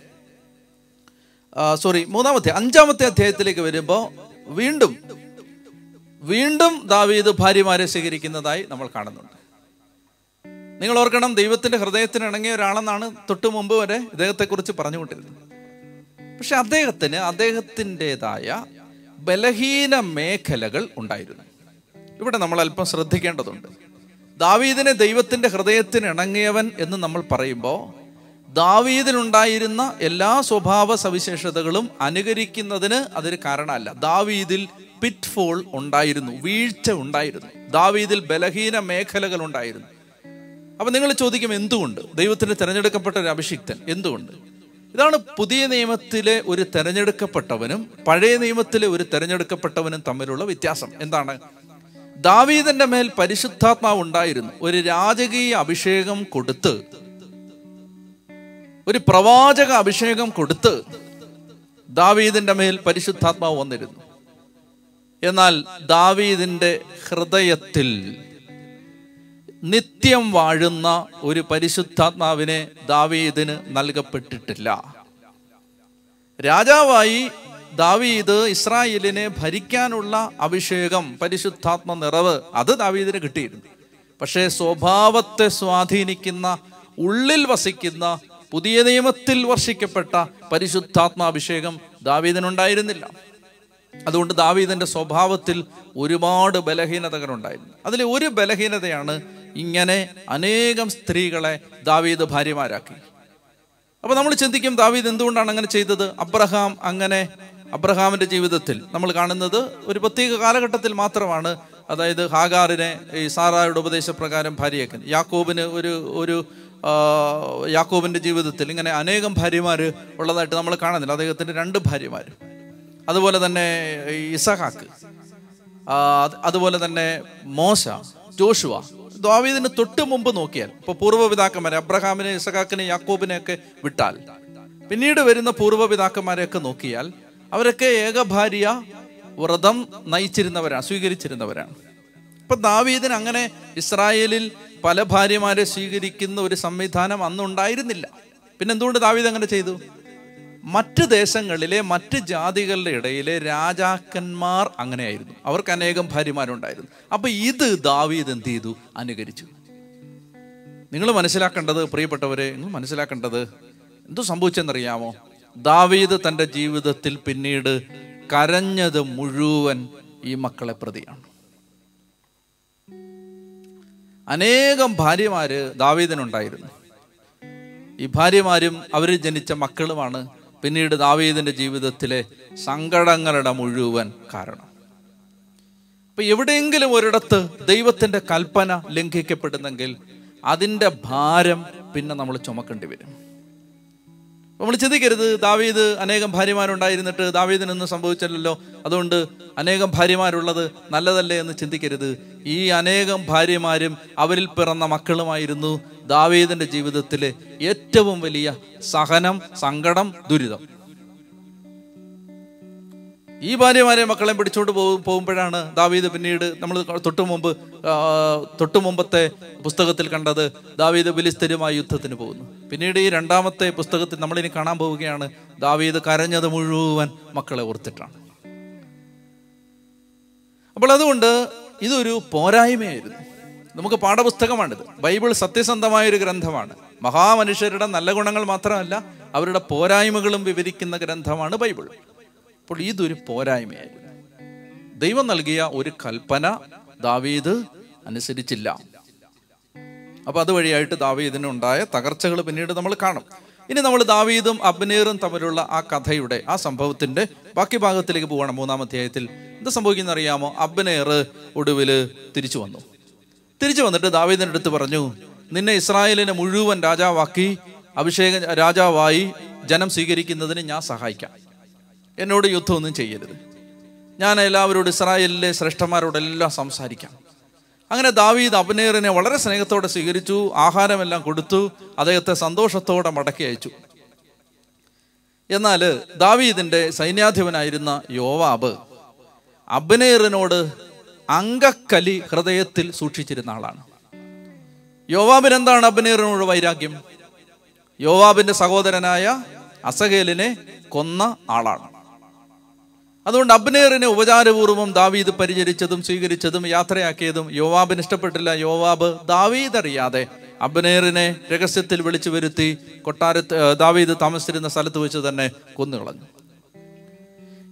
സോറി മൂന്നാമത്തെ അഞ്ചാമത്തെ അധ്യായത്തിലേക്ക് വരുമ്പോൾ വീണ്ടും വീണ്ടും ദാവീദ് ഭാര്യമാരെ സ്വീകരിക്കുന്നതായി നമ്മൾ കാണുന്നുണ്ട്. നിങ്ങൾ ഓർക്കണം, ദൈവത്തിന്റെ ഹൃദയത്തിന് ഇണങ്ങിയ ഒരാളെന്നാണ് തൊട്ടു മുമ്പ് വരെ ഇദ്ദേഹത്തെക്കുറിച്ച് പറഞ്ഞുകൊണ്ടിരുന്നത്. പക്ഷെ അദ്ദേഹത്തിന് അദ്ദേഹത്തിൻ്റെതായ ബലഹീന മേഖലകൾ ഉണ്ടായിരുന്നു. ഇവിടെ നമ്മൾ അല്പം ശ്രദ്ധിക്കേണ്ടതുണ്ട്. ദാവീദിനെ ദൈവത്തിൻ്റെ ഹൃദയത്തിന് ഇണങ്ങിയവൻ എന്ന് നമ്മൾ പറയുമ്പോൾ ദാവീദിനുണ്ടായിരുന്ന എല്ലാ സ്വഭാവ സവിശേഷതകളും അനുകരിക്കുന്നതിന് അതൊരു കാരണമല്ല. ദാവീദിൽ പിറ്റ് ഫോൾ ഉണ്ടായിരുന്നു, വീഴ്ച ഉണ്ടായിരുന്നു, ദാവീദിൽ ബലഹീന മേഖലകൾ ഉണ്ടായിരുന്നു. അപ്പൊ നിങ്ങൾ ചോദിക്കും, എന്തുകൊണ്ട് ദൈവത്തിന് തിരഞ്ഞെടുക്കപ്പെട്ട ഒരു അഭിഷിക്തൻ എന്തുകൊണ്ട്? ഇതാണ് പുതിയ നിയമത്തിലെ ഒരു തിരഞ്ഞെടുക്കപ്പെട്ടവനും പഴയ നിയമത്തിലെ ഒരു തിരഞ്ഞെടുക്കപ്പെട്ടവനും തമ്മിലുള്ള വ്യത്യാസം. എന്താണ്? ദാവീദിന്റെ മേൽ പരിശുദ്ധാത്മാവ് ഉണ്ടായിരുന്നു. ഒരു രാജകീയ അഭിഷേകം കൊടുത്ത്, ഒരു പ്രവാചക അഭിഷേകം കൊടുത്ത് ദാവീദിന്റെ മേൽ പരിശുദ്ധാത്മാവ് വന്നിരുന്നു. എന്നാൽ ദാവീദിന്റെ ഹൃദയത്തിൽ നിത്യം വാഴുന്ന ഒരു പരിശുദ്ധാത്മാവിനെ ദാവീദിന് നൽകപ്പെട്ടിട്ടില്ല. രാജാവായി ദാവീദ് ഇസ്രായേലിനെ ഭരിക്കാനുള്ള അഭിഷേകം, പരിശുദ്ധാത്മ നിറവ്, അത് ദാവീദിന് കിട്ടിയിരുന്നു. പക്ഷേ സ്വഭാവത്തെ സ്വാധീനിക്കുന്ന, ഉള്ളിൽ വസിക്കുന്ന, പുതിയ നിയമത്തിൽ വർഷിക്കപ്പെട്ട പരിശുദ്ധാത്മാഭിഷേകം ദാവീദിനുണ്ടായിരുന്നില്ല. അതുകൊണ്ട് ദാവീദിന്റെ സ്വഭാവത്തിൽ ഒരുപാട് ബലഹീനതകൾ ഉണ്ടായിരുന്നു. അതിൽ ഒരു ബലഹീനതയാണ് ഇങ്ങനെ അനേകം സ്ത്രീകളെ ദാവീദ് ഭാര്യമാരാക്കി. അപ്പൊ നമ്മൾ ചിന്തിക്കും, ദാവീദ് എന്തുകൊണ്ടാണ് അങ്ങനെ ചെയ്തത്? അബ്രഹാം അങ്ങനെ അബ്രഹാമിന്റെ ജീവിതത്തിൽ നമ്മൾ കാണുന്നത് ഒരു പ്രത്യേക കാലഘട്ടത്തിൽ മാത്രമാണ്. അതായത് ഹാഗാറിനെ ഈ സാറായുടെ ഉപദേശപ്രകാരം ഭാര്യയാക്കുന്നത്. യാക്കോബിന് ഒരു ഒരു യാക്കോബിന്റെ ജീവിതത്തിൽ ഇങ്ങനെ അനേകം ഭാര്യമാർ ഉള്ളതായിട്ട് നമ്മൾ കാണുന്നില്ല. അദ്ദേഹത്തിന്റെ രണ്ട് ഭാര്യമാർ. അതുപോലെ തന്നെ ഇസഹാക്ക്, അതുപോലെ തന്നെ മോശ, ജോഷുവ. ദാവീദിന് തൊട്ട് മുമ്പ് നോക്കിയാൽ ഇപ്പൊ പൂർവ്വപിതാക്കന്മാരെ അബ്രഹാമിനെ, ഇസഹാക്കിനെ, യാക്കോബിനെ ഒക്കെ വിട്ടാൽ പിന്നീട് വരുന്ന പൂർവ്വപിതാക്കന്മാരെയൊക്കെ നോക്കിയാൽ അവരൊക്കെ ഏകഭാര്യ വ്രതം നയിച്ചിരുന്നവരാണ്, സ്വീകരിച്ചിരുന്നവരാണ്. ഇപ്പൊ ദാവീദിന് അങ്ങനെ ഇസ്രായേലിൽ പല ഭാര്യമാരെ സ്വീകരിക്കുന്ന ഒരു സംവിധാനം അന്നുണ്ടായിരുന്നില്ല. പിന്നെ എന്തുകൊണ്ട് ദാവീദ് അങ്ങനെ ചെയ്തു? മറ്റ് ദേശങ്ങളിലെ മറ്റ് ജാതികളുടെ ഇടയിലെ രാജാക്കന്മാർ അങ്ങനെയായിരുന്നു. അവർക്ക് അനേകം ഭാര്യമാരുണ്ടായിരുന്നു. അപ്പൊ ഇത് ദാവീദ് എന്ത് ചെയ്തു? അനുകരിച്ചു. നിങ്ങൾ മനസ്സിലാക്കേണ്ടത്, പ്രിയപ്പെട്ടവരെ, നിങ്ങൾ മനസ്സിലാക്കേണ്ടത് എന്തു സംഭവിച്ചെന്നറിയാമോ? ദാവീദ് തൻ്റെ ജീവിതത്തിൽ പിന്നീട് കരഞ്ഞത് മുഴുവൻ ഈ മക്കളെ പ്രതിയാണ്. അനേകം ഭാര്യമാര് ദാവീദിനുണ്ടായിരുന്നു. ഈ ഭാര്യമാരും അവരിൽ ജനിച്ച മക്കളുമാണ് പിന്നീട് ദാവീദിന്റെ ജീവിതത്തിലെ സങ്കടങ്ങളുടെ മുഴുവൻ കാരണം. അപ്പൊ എവിടെയെങ്കിലും ഒരിടത്ത് ദൈവത്തിന്റെ കൽപ്പന ലംഘിക്കപ്പെടുന്നെങ്കിൽ അതിൻ്റെ ഭാരം പിന്നെ നമ്മൾ ചുമക്കേണ്ടി വരും. നമ്മൾ ചിന്തിക്കരുത്, ദാവീദ് അനേകം ഭാര്യമാരുണ്ടായിരുന്നിട്ട് ദാവീദിനൊന്നും സംഭവിച്ചില്ലല്ലോ, അതുകൊണ്ട് അനേകം ഭാര്യമാരുള്ളത് നല്ലതല്ലേ എന്ന് ചിന്തിക്കരുത്. ഈ അനേകം ഭാര്യമാരും അവരിൽ പിറന്ന മക്കളുമായിരുന്നു ദാവീദിന്റെ ജീവിതത്തിലെ ഏറ്റവും വലിയ സഹനം, സങ്കടം, ദുരിതം. ഈ ഭാര്യമാരെ മക്കളെ പിടിച്ചോണ്ട് പോകും പോകുമ്പോഴാണ് ദാവീദ് പിന്നീട് നമ്മൾ തൊട്ടു മുമ്പ് തൊട്ടു മുമ്പത്തെ പുസ്തകത്തിൽ കണ്ടത്, ദാവീദ് ഫിലിസ്ത്യരുമായി യുദ്ധത്തിന് പോകുന്നു. പിന്നീട് ഈ രണ്ടാമത്തെ പുസ്തകത്തിൽ നമ്മളിനി കാണാൻ പോവുകയാണ്, ദാവീദ് കരഞ്ഞത് മുഴുവൻ മക്കളെ ഓർത്തിട്ടാണ്. അപ്പോൾ അതുകൊണ്ട് ഇതൊരു പോരായ്മയായിരുന്നു. നമുക്ക് പാഠപുസ്തകമാണിത്. ബൈബിൾ സത്യസന്ധമായൊരു ഗ്രന്ഥമാണ്. മഹാമനുഷ്യരുടെ നല്ല ഗുണങ്ങൾ മാത്രമല്ല, അവരുടെ പോരായ്മകളും വിവരിക്കുന്ന ഗ്രന്ഥമാണ് ബൈബിൾ. അപ്പോൾ ഇതൊരു പോരായ്മയായിരുന്നു. ദൈവം നൽകിയ ഒരു കൽപ്പന ദാവീദ് അനുസരിച്ചില്ല. അപ്പൊ അതുവഴിയായിട്ട് ദാവീദിനുണ്ടായ തകർച്ചകൾ പിന്നീട് നമ്മൾ കാണും. ഇനി നമ്മൾ ദാവീദും അബ്നേറും തമ്മിലുള്ള ആ കഥയുടെ, ആ സംഭവത്തിന്റെ ബാക്കി ഭാഗത്തിലേക്ക് പോകണം. മൂന്നാം അധ്യായത്തിൽ എന്താ സംഭവിക്കുന്ന അറിയാമോ? അബ്നേർ ഒടുവില് തിരിച്ചു വന്നു. തിരിച്ചു വന്നിട്ട് ദാവീദിന്റെ അടുത്ത് പറഞ്ഞു, നിന്നെ ഇസ്രായേലിനെ മുഴുവൻ രാജാവാക്കി അഭിഷേക രാജാവായി ജനം സ്വീകരിക്കുന്നതിന് ഞാൻ സഹായിക്കാം. എന്നോട് യുദ്ധമൊന്നും ചെയ്യരുത്. ഞാൻ എല്ലാവരോടും, ഇസ്രായേലിലെ ശ്രേഷ്ഠന്മാരോടെല്ലാം സംസാരിക്കാം. അങ്ങനെ ദാവീദ് അബ്നേറിനെ വളരെ സ്നേഹത്തോടെ സ്വീകരിച്ചു, ആഹാരമെല്ലാം കൊടുത്തു, അദ്ദേഹത്തെ സന്തോഷത്തോടെ മടക്കി അയച്ചു. എന്നാൽ ദാവീദിന്റെ സൈന്യാധിപനായിരുന്ന യോവാബ് അബ്നേറിനോട് അങ്കക്കലി ഹൃദയത്തിൽ സൂക്ഷിച്ചിരുന്ന ആളാണ്. യോവാബിന് എന്താണ് അബ്നേറിനോട് വൈരാഗ്യം? യോവാബിന്റെ സഹോദരനായ അസഹേലിനെ കൊന്ന ആളാണ്. അതുകൊണ്ട് അബ്നേറിനെ ഉപചാരപൂർവ്വം ദാവീദ് പരിചരിച്ചതും സ്വീകരിച്ചതും യാത്രയാക്കിയതും യോവാബിന് ഇഷ്ടപ്പെട്ടില്ല. യോവാബ് ദാവീദ് അറിയാതെ അബ്നേറിനെ രഹസ്യത്തിൽ വിളിച്ചു വരുത്തി കൊട്ടാരത്ത് ദാവീദ് താമസിച്ചിരുന്ന സ്ഥലത്ത് വെച്ച് തന്നെ കൊന്നുകളഞ്ഞു.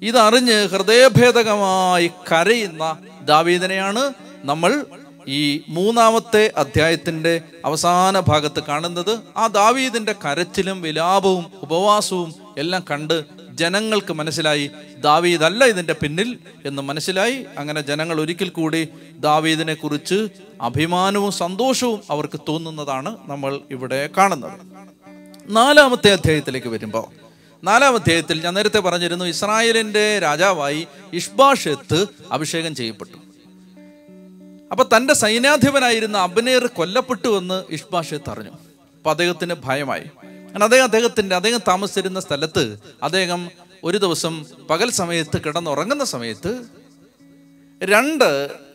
ഇതറിഞ്ഞ് ഹൃദയഭേദകമായി കരയുന്ന ദാവീദിനെയാണ് നമ്മൾ ഈ മൂന്നാമത്തെ അധ്യായത്തിന്റെ അവസാന ഭാഗത്ത് കാണുന്നത്. ആ ദാവീദിന്റെ കരച്ചിലും വിലാപവും ഉപവാസവും എല്ലാം കണ്ട് ജനങ്ങൾക്ക് മനസ്സിലായി ദാവീദല്ല ഇതിന്റെ പിന്നിൽ എന്ന് മനസ്സിലായി. അങ്ങനെ ജനങ്ങൾ ഒരിക്കൽ കൂടി ദാവീദിനെ കുറിച്ച് അഭിമാനവും സന്തോഷവും അവർക്ക് തോന്നുന്നതാണ് നമ്മൾ ഇവിടെ കാണുന്നത്. നാലാമത്തെ അധ്യായത്തിലേക്ക് വരുമ്പോൾ, നാലാം അധ്യായത്തിൽ ഞാൻ നേരത്തെ പറഞ്ഞിരുന്നു, ഇസ്രായേലിന്റെ രാജാവായി ഇഷ്ബോശെത്ത് അഭിഷേകം ചെയ്യപ്പെട്ടു. അപ്പൊ തന്റെ സൈന്യാധിപനായിരുന്ന അബ്നേർ കൊല്ലപ്പെട്ടുവെന്ന് ഇഷ്ബോശെത്ത് അറിഞ്ഞു. അപ്പൊ അദ്ദേഹത്തിന് ഭയമായി. കാരണം അദ്ദേഹം അദ്ദേഹത്തിന്റെ അദ്ദേഹം താമസിച്ചിരുന്ന സ്ഥലത്ത് അദ്ദേഹം ഒരു ദിവസം പകൽ സമയത്ത് കിടന്നുറങ്ങുന്ന സമയത്ത് രണ്ട്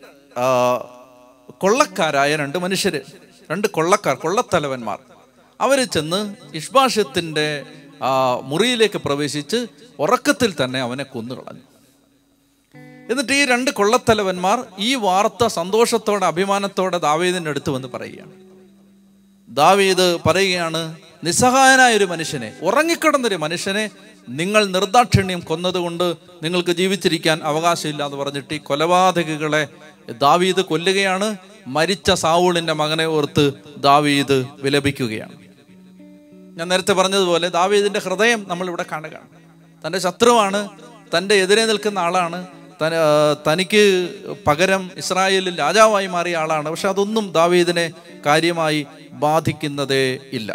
കൊള്ളക്കാരായ രണ്ട് മനുഷ്യര്, രണ്ട് കൊള്ളക്കാർ, കൊള്ളത്തലവന്മാർ, അവര് ചെന്ന് ഇഷ്ബോശെത്തിന്റെ ആ മുറിയിലേക്ക് പ്രവേശിച്ച് ഉറക്കത്തിൽ തന്നെ അവനെ കൊന്നുകളഞ്ഞു. എന്നിട്ട് ഈ രണ്ട് കൊള്ളത്തലവന്മാർ ഈ വാർത്ത സന്തോഷത്തോടെ അഭിമാനത്തോടെ ദാവീദിന്റെ അടുത്ത് വന്ന് പറയുകയാണ്. ദാവീദ് പറയുകയാണ്, നിസ്സഹായനായ ഒരു മനുഷ്യനെ, ഉറങ്ങിക്കിടന്നൊരു മനുഷ്യനെ നിങ്ങൾ നിർദാക്ഷിണ്യം കൊന്നതുകൊണ്ട് നിങ്ങൾക്ക് ജീവിച്ചിരിക്കാൻ അവകാശമില്ല എന്ന് പറഞ്ഞിട്ട് ഈ കൊലപാതകികളെ ദാവീദ് കൊല്ലുകയാണ്. മരിച്ച സാവൂളിന്റെ മകനെ ഓർത്ത് ദാവീദ് വിലപിക്കുകയാണ്. ഞാൻ നേരത്തെ പറഞ്ഞതുപോലെ ദാവീദിന്റെ ഹൃദയം നമ്മൾ ഇവിടെ കാണുകയാണ്. തൻ്റെ ശത്രുവാണ്, തൻ്റെ എതിരെ നിൽക്കുന്ന ആളാണ്, തനിക്ക് പകരം ഇസ്രായേലിൽ രാജാവായി മാറിയ ആളാണ്. പക്ഷെ അതൊന്നും ദാവീദിനെ കാര്യമായി ബാധിക്കുന്നതേ ഇല്ല.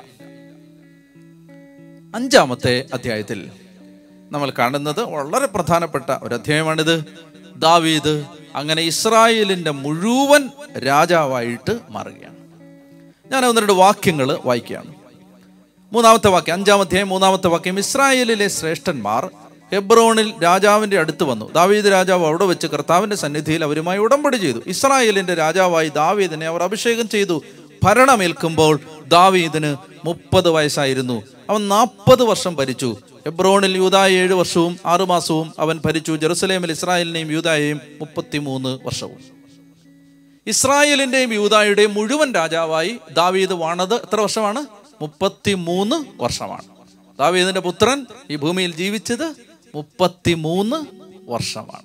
അഞ്ചാമത്തെ അധ്യായത്തിൽ നമ്മൾ കാണുന്നത് വളരെ പ്രധാനപ്പെട്ട ഒരു അധ്യായമാണിത്. ദാവീദ് അങ്ങനെ ഇസ്രായേലിന്റെ മുഴുവൻ രാജാവായിട്ട് മാറുകയാണ്. ഞാൻ ഒന്ന് രണ്ട് വാക്യങ്ങൾ വായിക്കുകയാണ്. മൂന്നാമത്തെ വാക്യം, അഞ്ചാം അധ്യായം മൂന്നാമത്തെ വാക്യം. ഇസ്രായേലിലെ ശ്രേഷ്ഠന്മാർ ഹെബ്രോണിൽ രാജാവിന്റെ അടുത്ത് വന്നു. ദാവീദ് രാജാവ് അവിടെ വെച്ച് കർത്താവിന്റെ സന്നിധിയിൽ അവരുമായി ഉടമ്പടി ചെയ്തു. ഇസ്രായേലിന്റെ രാജാവായി ദാവീദിനെ അവർ അഭിഷേകം ചെയ്തു. ഭരണമേൽക്കുമ്പോൾ ദാവീദിന് മുപ്പത് വയസ്സായിരുന്നു. അവൻ നാൽപ്പത് വർഷം ഭരിച്ചു. ഹെബ്രോണിൽ യൂദായെ ഏഴു വർഷവും ആറുമാസവും അവൻ ഭരിച്ചു. ജെറുസലേമിൽ ഇസ്രായേലിനെയും യൂദായെയും മുപ്പത്തിമൂന്ന് വർഷവും. ഇസ്രായേലിന്റെയും യൂദായുടെയും മുഴുവൻ രാജാവായി ദാവീദ് വാണത് എത്ര വർഷമാണ്? മുപ്പത്തിമൂന്ന് വർഷമാണ്. ദാവീദിന്റെ പുത്രൻ ഈ ഭൂമിയിൽ ജീവിച്ചത് മുപ്പത്തിമൂന്ന് വർഷമാണ്.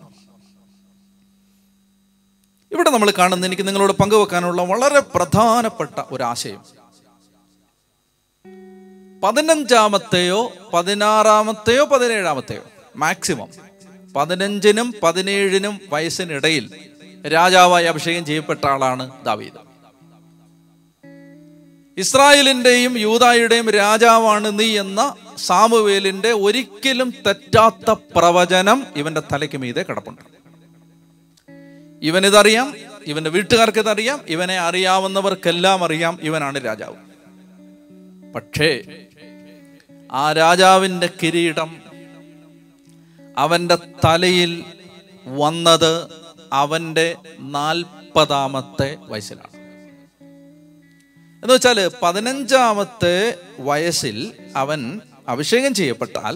ഇവിടെ നമ്മൾ കാണുന്ന, എനിക്ക് നിങ്ങളോട് പങ്കുവെക്കാനുള്ള വളരെ പ്രധാനപ്പെട്ട ഒരു ആശയം, പതിനഞ്ചാമത്തെയോ പതിനാറാമത്തെയോ പതിനേഴാമത്തെയോ മാക്സിമം പതിനഞ്ചിനും പതിനേഴിനും വയസ്സിനിടയിൽ രാജാവായി അഭിഷേകം ചെയ്യപ്പെട്ട ആളാണ് ദാവീദ്. ഇസ്രായേലിന്റെയും യൂദായുടെയും രാജാവാണ് നീ എന്ന സാമുവേലിന്റെ ഒരിക്കലും തെറ്റാത്ത പ്രവചനം ഇവന്റെ തലയ്ക്ക് മീതെ കിടപ്പുണ്ട്. ഇവനിതറിയാം, ഇവന്റെ വീട്ടുകാർക്ക് ഇതറിയാം, ഇവനെ അറിയാവുന്നവർക്കെല്ലാം അറിയാം ഇവനാണ് രാജാവ്. പക്ഷേ ആ രാജാവിന്റെ കിരീടം അവന്റെ തലയിൽ വന്നത് അവന്റെ നാൽപ്പതാമത്തെ വയസ്സിലാണ്. എന്ന് വെച്ചാൽ പതിനഞ്ചാമത്തെ വയസ്സിൽ അവൻ അഭിഷേകം ചെയ്യപ്പെട്ടാൽ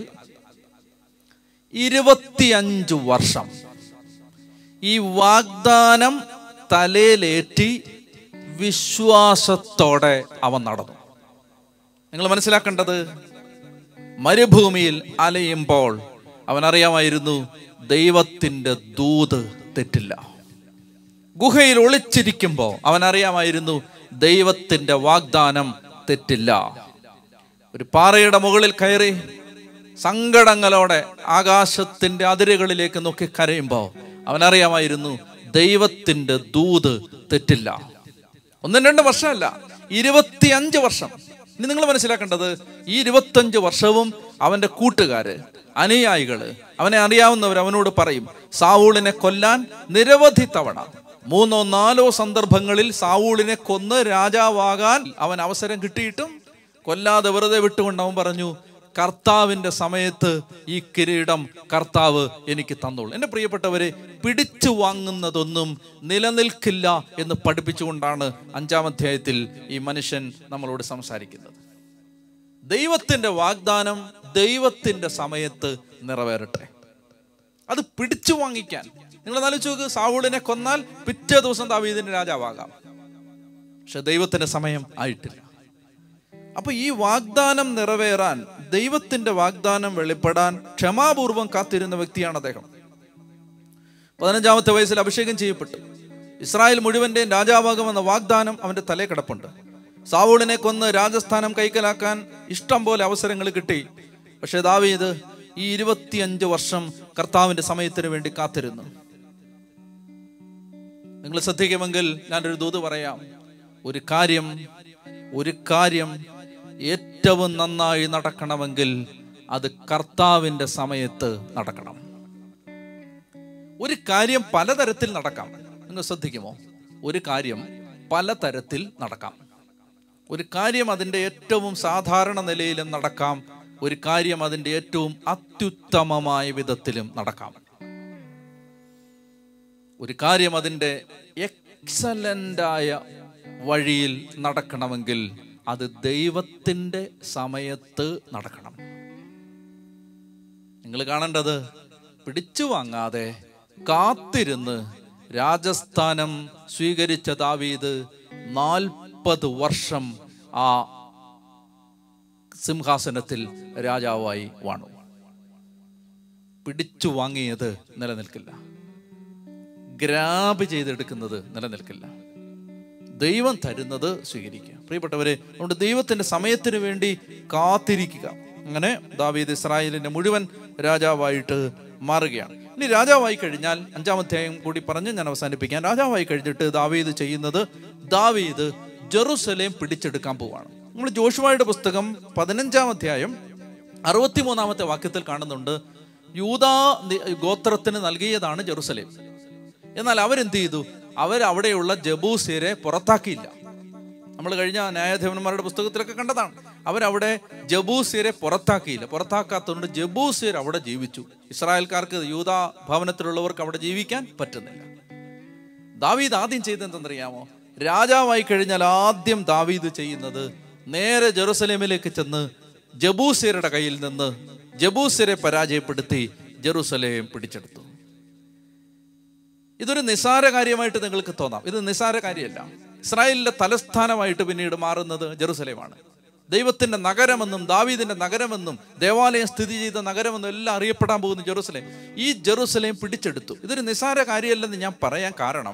ഇരുപത്തിയഞ്ചു വർഷം ഈ വാഗ്ദാനം തലയിലേറ്റി വിശ്വാസത്തോടെ അവൻ നടന്നു. നിങ്ങൾ മനസ്സിലാക്കേണ്ടത്, മരുഭൂമിയിൽ അലയുമ്പോൾ അവൻ അറിയാമായിരുന്നു ദൈവത്തിന്റെ ദൂത് തെറ്റില്ല. ഗുഹയിൽ ഒളിച്ചിരിക്കുമ്പോൾ അവൻ അറിയാമായിരുന്നു ദൈവത്തിന്റെ വാഗ്ദാനം തെറ്റില്ല. ഒരു പാറയുടെ മുകളിൽ കയറി സങ്കടങ്ങളോടെ ആകാശത്തിന്റെ അതിരുകളിലേക്ക് നോക്കി കരയുമ്പോൾ അവനറിയാമായിരുന്നു ദൈവത്തിന്റെ ദൂത് തെറ്റില്ല. ഒന്നും രണ്ടും വർഷമല്ല, ഇരുപത്തിയഞ്ച് വർഷം. ഇനി നിങ്ങൾ മനസ്സിലാക്കേണ്ടത്, ഈ ഇരുപത്തഞ്ച് വർഷവും അവന്റെ കൂട്ടുകാര്, അനുയായികള്, അവനെ അറിയാവുന്നവർ അവനോട് പറയും, സാവൂളിനെ കൊല്ലാൻ നിരവധി തവണ, മൂന്നോ നാലോ സന്ദർഭങ്ങളിൽ സാവൂളിനെ കൊന്ന് രാജാവാകാൻ അവൻ അവസരം കിട്ടിയിട്ടും കൊല്ലാതെ വെറുതെ വിട്ടുകൊണ്ട് അവൻ പറഞ്ഞു, കർത്താവിന്റെ സമയത്ത് ഈ കിരീടം കർത്താവ് എനിക്ക് തന്നോളൂ. എൻ്റെ പ്രിയപ്പെട്ടവരെ, പിടിച്ചു വാങ്ങുന്നതൊന്നും നിലനിൽക്കില്ല എന്ന് പഠിപ്പിച്ചുകൊണ്ടാണ് അഞ്ചാം അധ്യായത്തിൽ ഈ മനുഷ്യൻ നമ്മളോട് സംസാരിക്കുന്നത്. ദൈവത്തിന്റെ വാഗ്ദാനം ദൈവത്തിന്റെ സമയത്ത് നിറവേറട്ടെ. അത് പിടിച്ചു വാങ്ങിക്കാൻ നിങ്ങൾ ആലോചിച്ച് നോക്ക്. സാവൂളിനെ കൊന്നാൽ പിറ്റേ ദിവസം ദാവീദിന്റെ രാജാവാകാം. പക്ഷെ ദൈവത്തിന്റെ സമയം ആയിട്ടില്ല. അപ്പൊ ഈ വാഗ്ദാനം നിറവേറാൻ, ദൈവത്തിന്റെ വാഗ്ദാനം വെളിപ്പെടാൻ ക്ഷമാപൂർവം കാത്തിരുന്ന വ്യക്തിയാണ് അദ്ദേഹം. പതിനഞ്ചാമത്തെ വയസ്സിൽ അഭിഷേകം ചെയ്യപ്പെട്ടു. ഇസ്രായേൽ മുഴുവന്റെയും രാജാവാകുമെന്ന വാഗ്ദാനം അവന്റെ തലേ കിടപ്പുണ്ട്. സാവൂളിനെ കൊന്ന് രാജസ്ഥാനം കൈക്കലാക്കാൻ ഇഷ്ടം പോലെ അവസരങ്ങൾ കിട്ടി. പക്ഷെ ദാവീദ് ഈ ഇരുപത്തിയഞ്ച് വർഷം കർത്താവിന്റെ സമയത്തിന് വേണ്ടി കാത്തിരുന്നു. നിങ്ങൾ ശ്രദ്ധിക്കുമെങ്കിൽ ഞാനൊരു ദൂത് പറയാം. ഒരു കാര്യം ഒരു കാര്യം ഏറ്റവും നന്നായി നടക്കണമെങ്കിൽ അത് കർത്താവിന്റെ സമയത്ത് നടക്കണം. ഒരു കാര്യം പലതരത്തിൽ നടക്കാം. നിങ്ങൾ ശ്രദ്ധിക്കുമോ? ഒരു കാര്യം പലതരത്തിൽ നടക്കാം. ഒരു കാര്യം അതിൻ്റെ ഏറ്റവും സാധാരണ നിലയിലും നടക്കാം. ഒരു കാര്യം അതിൻ്റെ ഏറ്റവും അത്യുത്തമമായ വിധത്തിലും നടക്കാം. ഒരു കാര്യം അതിൻ്റെ എക്സലൻ്റായ വഴിയിൽ നടക്കണമെങ്കിൽ അത് ദൈവത്തിൻ്റെ സമയത്ത് നടക്കണം. നിങ്ങൾ കാണേണ്ടത്, പിടിച്ചു വാങ്ങാതെ കാത്തിരുന്ന് രാജസ്ഥാനം സ്വീകരിച്ച ദാവീദ് നാൽപ്പത് വർഷം ആ സിംഹാസനത്തിൽ രാജാവായി വാണു. പിടിച്ചു വാങ്ങിയത് നിലനിൽക്കില്ല. ഗ്രാബ് ചെയ്തെടുക്കുന്നത് നിലനിൽക്കില്ല. ദൈവം തരുന്നത് സ്വീകരിക്കുക. പ്രിയപ്പെട്ടവരെ, അതുകൊണ്ട് ദൈവത്തിന്റെ സമയത്തിന് വേണ്ടി കാത്തിരിക്കുക. അങ്ങനെ ദാവീദ് ഇസ്രായേലിന്റെ മുഴുവൻ രാജാവായിട്ട് മാറുകയാണ്. ഇനി രാജാവായി കഴിഞ്ഞാൽ, അഞ്ചാമധ്യായം കൂടി പറഞ്ഞ് ഞാൻ അവസാനിപ്പിക്കാൻ. രാജാവായി കഴിഞ്ഞിട്ട് ദാവീദ് ചെയ്യുന്നത്, ദാവീദ് ജെറുസലേം പിടിച്ചെടുക്കാൻ പോവാണ്. നമ്മൾ ജോഷുവയുടെ പുസ്തകം പതിനഞ്ചാം അധ്യായം അറുപത്തിമൂന്നാമത്തെ വാക്യത്തിൽ കാണുന്നുണ്ട്, യൂദാ ഗോത്രത്തിന് നൽകിയതാണ് ജെറുസലേം. എന്നാൽ അവരെന്ത് ചെയ്തു? അവരവിടെയുള്ള ജബൂസ്യരെ പുറത്താക്കിയില്ല. നമ്മൾ കഴിഞ്ഞ ന്യായാധിപന്മാരുടെ പുസ്തകത്തിലൊക്കെ കണ്ടതാണ്. അവരവിടെ ജബൂസ്യരെ പുറത്താക്കിയില്ല. പുറത്താക്കാത്തതുകൊണ്ട് ജബൂസ്യർ അവിടെ ജീവിച്ചു. ഇസ്രായേൽക്കാർക്ക്, യൂദാ ഭവനത്തിലുള്ളവർക്ക് അവിടെ ജീവിക്കാൻ പറ്റുന്നില്ല. ദാവീദ് ആദ്യം ചെയ്തെന്തെന്നറിയാമോ? രാജാവായി കഴിഞ്ഞാൽ ആദ്യം ദാവീദ് ചെയ്യുന്നത്, നേരെ ജെറുസലേമിലേക്ക് ചെന്ന് ജബൂസ്യരുടെ കയ്യിൽ നിന്ന് ജബൂസ്യരെ പരാജയപ്പെടുത്തി ജെറുസലേം പിടിച്ചെടുത്തു. ഇതൊരു നിസ്സാര കാര്യമായിട്ട് നിങ്ങൾക്ക് തോന്നാം. ഇത് നിസ്സാര കാര്യമല്ല. ഇസ്രായേലിന്റെ തലസ്ഥാനമായിട്ട് പിന്നീട് മാറുന്നത് ജെറുസലേമാണ്. ദൈവത്തിന്റെ നഗരമെന്നും ദാവീദിന്റെ നഗരമെന്നും ദേവാലയം സ്ഥിതി ചെയ്ത നഗരമെന്നും എല്ലാം അറിയപ്പെടാൻ പോകുന്ന ജെറുസലേം. ഈ ജെറുസലേം പിടിച്ചെടുത്തു. ഇതൊരു നിസ്സാര കാര്യമല്ലെന്ന് ഞാൻ പറയാൻ കാരണം,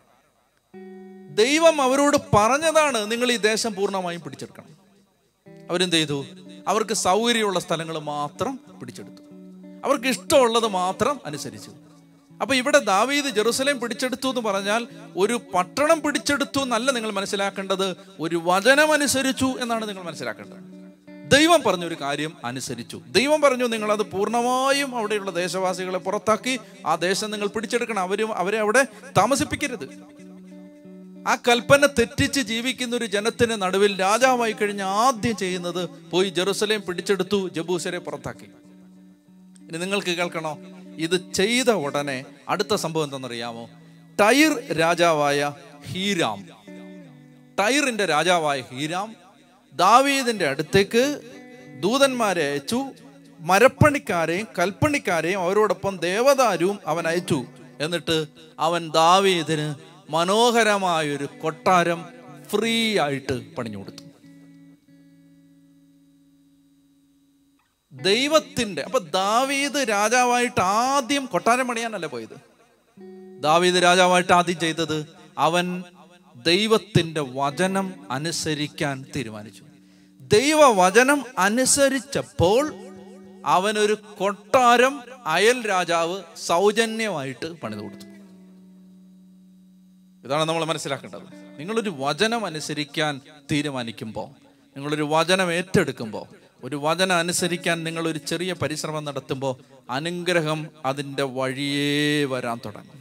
ദൈവം അവരോട് പറഞ്ഞതാണ്, നിങ്ങൾ ഈ ദേശം പൂർണ്ണമായും പിടിച്ചെടുക്കണം. അവരെന്ത് ചെയ്തു? അവർക്ക് സൗകര്യമുള്ള സ്ഥലങ്ങൾ മാത്രം പിടിച്ചെടുത്തു. അവർക്ക് ഇഷ്ടമുള്ളത് മാത്രം അനുസരിച്ചു. അപ്പൊ ഇവിടെ ദാവീദ് ജെറുസലേം പിടിച്ചെടുത്തു എന്ന് പറഞ്ഞാൽ ഒരു പട്ടണം പിടിച്ചെടുത്തു എന്നല്ല നിങ്ങൾ മനസ്സിലാക്കേണ്ടത്, ഒരു വചനം അനുസരിച്ചു എന്നാണ് നിങ്ങൾ മനസ്സിലാക്കേണ്ടത്. ദൈവം പറഞ്ഞൊരു കാര്യം അനുസരിച്ചു. ദൈവം പറഞ്ഞു, നിങ്ങൾ അത് പൂർണ്ണമായും അവിടെയുള്ള ദേശവാസികളെ പുറത്താക്കി ആ ദേശം നിങ്ങൾ പിടിച്ചെടുക്കണം. അവരും അവരെ അവിടെ താമസിപ്പിക്കരുത്. ആ കൽപ്പന തെറ്റിച്ച് ജീവിക്കുന്ന ഒരു ജനത്തിന് നടുവിൽ രാജാവായി കഴിഞ്ഞ് ആദ്യം ചെയ്യുന്നത് പോയി ജെറുസലേം പിടിച്ചെടുത്തു, ജബൂസ്യരെ പുറത്താക്കി. ഇനി നിങ്ങൾക്ക് കേൾക്കണോ? ഇത് ചെയ്ത ഉടനെ അടുത്ത സംഭവം എന്തെന്നറിയാമോ? ടൈർ രാജാവായ ഹീരാം ടൈറിന്റെ രാജാവായ ഹീരാം ദാവീദിന്റെ അടുത്തേക്ക് ദൂതന്മാരെ അയച്ചു. മരപ്പണിക്കാരെയും കൽപ്പണിക്കാരെയും അവരോടൊപ്പം ദേവദാരുവും അവൻ അയച്ചു. എന്നിട്ട് അവൻ ദാവീദിന് മനോഹരമായൊരു കൊട്ടാരം ഫ്രീ ആയിട്ട് പണിഞ്ഞു കൊടുത്തു. ദൈവത്തിന്റെ അപ്പൊ ദാവീദ് രാജാവായിട്ട് ആദ്യം കൊട്ടാരം പണിയാനല്ല പോയത്. ദാവീദ് രാജാവായിട്ട് ആദ്യം ചെയ്തത്, അവൻ ദൈവത്തിന്റെ വചനം അനുസരിക്കാൻ തീരുമാനിച്ചു. ദൈവവചനം അനുസരിച്ചപ്പോൾ അവനൊരു കൊട്ടാരം അയൽ രാജാവ് സൗജന്യമായിട്ട് പണിതു കൊടുത്തു. ഇതാണ് നമ്മൾ മനസ്സിലാക്കേണ്ടത്. നിങ്ങളൊരു വചനം അനുസരിക്കാൻ തീരുമാനിക്കുമ്പോൾ, നിങ്ങളൊരു വചനം ഏറ്റെടുക്കുമ്പോൾ, ഒരു വചനം അനുസരിക്കാൻ നിങ്ങളൊരു ചെറിയ പരിശ്രമം നടത്തുമ്പോൾ അനുഗ്രഹം അതിൻ്റെ വഴിയേ വരാൻ തുടങ്ങും.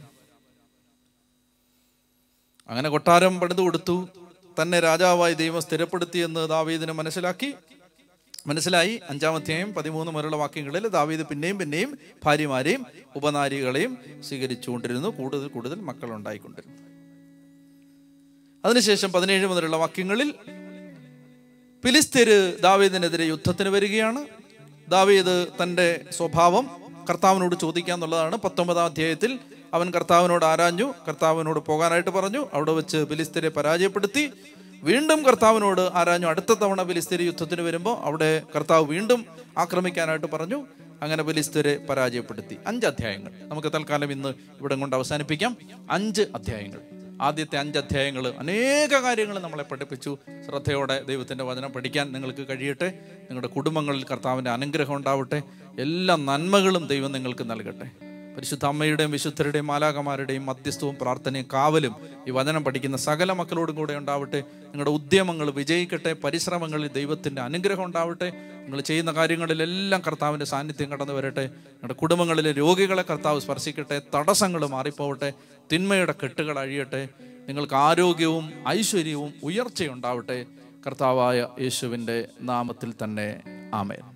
അങ്ങനെ കൊട്ടാരം പണിതു കൊടുത്തു. തന്നെ രാജാവായി ദൈവം സ്ഥിരപ്പെടുത്തിയെന്ന് ദാവീദിന് മനസ്സിലാക്കി മനസ്സിലായി അഞ്ചാമത്തെയും പതിമൂന്ന് മുതലുള്ള വാക്യങ്ങളിൽ ദാവീദ് പിന്നെയും പിന്നെയും ഭാര്യമാരെയും ഉപനാരികളെയും സ്വീകരിച്ചുകൊണ്ടിരുന്നു. കൂടുതൽ കൂടുതൽ മക്കൾ ഉണ്ടായിക്കൊണ്ടിരുന്നു. അതിനുശേഷം പതിനേഴ് മുതലുള്ള വാക്യങ്ങളിൽ ഫിലിസ്ത്യര് ദാവീദിനെതിരെ യുദ്ധത്തിന് വരികയാണ്. ദാവീദ് തൻ്റെ സ്വഭാവം കർത്താവിനോട് ചോദിക്കുക എന്നുള്ളതാണ്. പത്തൊമ്പതാം അധ്യായത്തിൽ അവൻ കർത്താവിനോട് ആരാഞ്ഞു, കർത്താവിനോട് പോകാനായിട്ട് പറഞ്ഞു. അവിടെ വെച്ച് ഫിലിസ്ത്യരെ പരാജയപ്പെടുത്തി. വീണ്ടും കർത്താവിനോട് ആരാഞ്ഞു. അടുത്ത തവണ ഫിലിസ്ത്യർ യുദ്ധത്തിന് വരുമ്പോൾ അവിടെ കർത്താവ് വീണ്ടും ആക്രമിക്കാനായിട്ട് പറഞ്ഞു. അങ്ങനെ ഫിലിസ്ത്യരെ പരാജയപ്പെടുത്തി. അഞ്ച് അധ്യായങ്ങൾ നമുക്ക് തൽക്കാലം ഇന്ന് ഇവിടെ കൊണ്ട് അവസാനിപ്പിക്കാം. അഞ്ച് അധ്യായങ്ങൾ, ആദ്യത്തെ അഞ്ച് അധ്യായങ്ങൾ അനേക കാര്യങ്ങൾ നമ്മളെ പഠിപ്പിച്ചു. ശ്രദ്ധയോടെ ദൈവത്തിൻ്റെ വചനം പഠിക്കാൻ നിങ്ങൾക്ക് കഴിയട്ടെ. നിങ്ങളുടെ കുടുംബങ്ങളിൽ കർത്താവിൻ്റെ അനുഗ്രഹം ഉണ്ടാവട്ടെ. എല്ലാ നന്മകളും ദൈവം നിങ്ങൾക്ക് നൽകട്ടെ. പരിശുദ്ധ അമ്മയുടെയും വിശുദ്ധരുടെയും മാലാഖമാരുടെയും മധ്യസ്ഥവും പ്രാർത്ഥനയും കാവലും ഈ വചനം പഠിക്കുന്ന സകല മക്കളോടും കൂടെ ഉണ്ടാവട്ടെ. നിങ്ങളുടെ ഉദ്യമങ്ങൾ വിജയിക്കട്ടെ. പരിശ്രമങ്ങളിൽ ദൈവത്തിൻ്റെ അനുഗ്രഹം ഉണ്ടാവട്ടെ. നിങ്ങൾ ചെയ്യുന്ന കാര്യങ്ങളിലെല്ലാം കർത്താവിൻ്റെ സാന്നിധ്യം കടന്നു വരട്ടെ. നിങ്ങളുടെ കുടുംബങ്ങളിലെ രോഗികളെ കർത്താവ് സ്പർശിക്കട്ടെ. തടസ്സങ്ങൾ മാറിപ്പോവട്ടെ. തിന്മയുടെ കെട്ടുകൾ അഴിയട്ടെ. നിങ്ങൾക്ക് ആരോഗ്യവും ഐശ്വര്യവും ഉയർച്ചയുണ്ടാവട്ടെ. കർത്താവായ യേശുവിൻ്റെ നാമത്തിൽ തന്നെ ആമേൻ.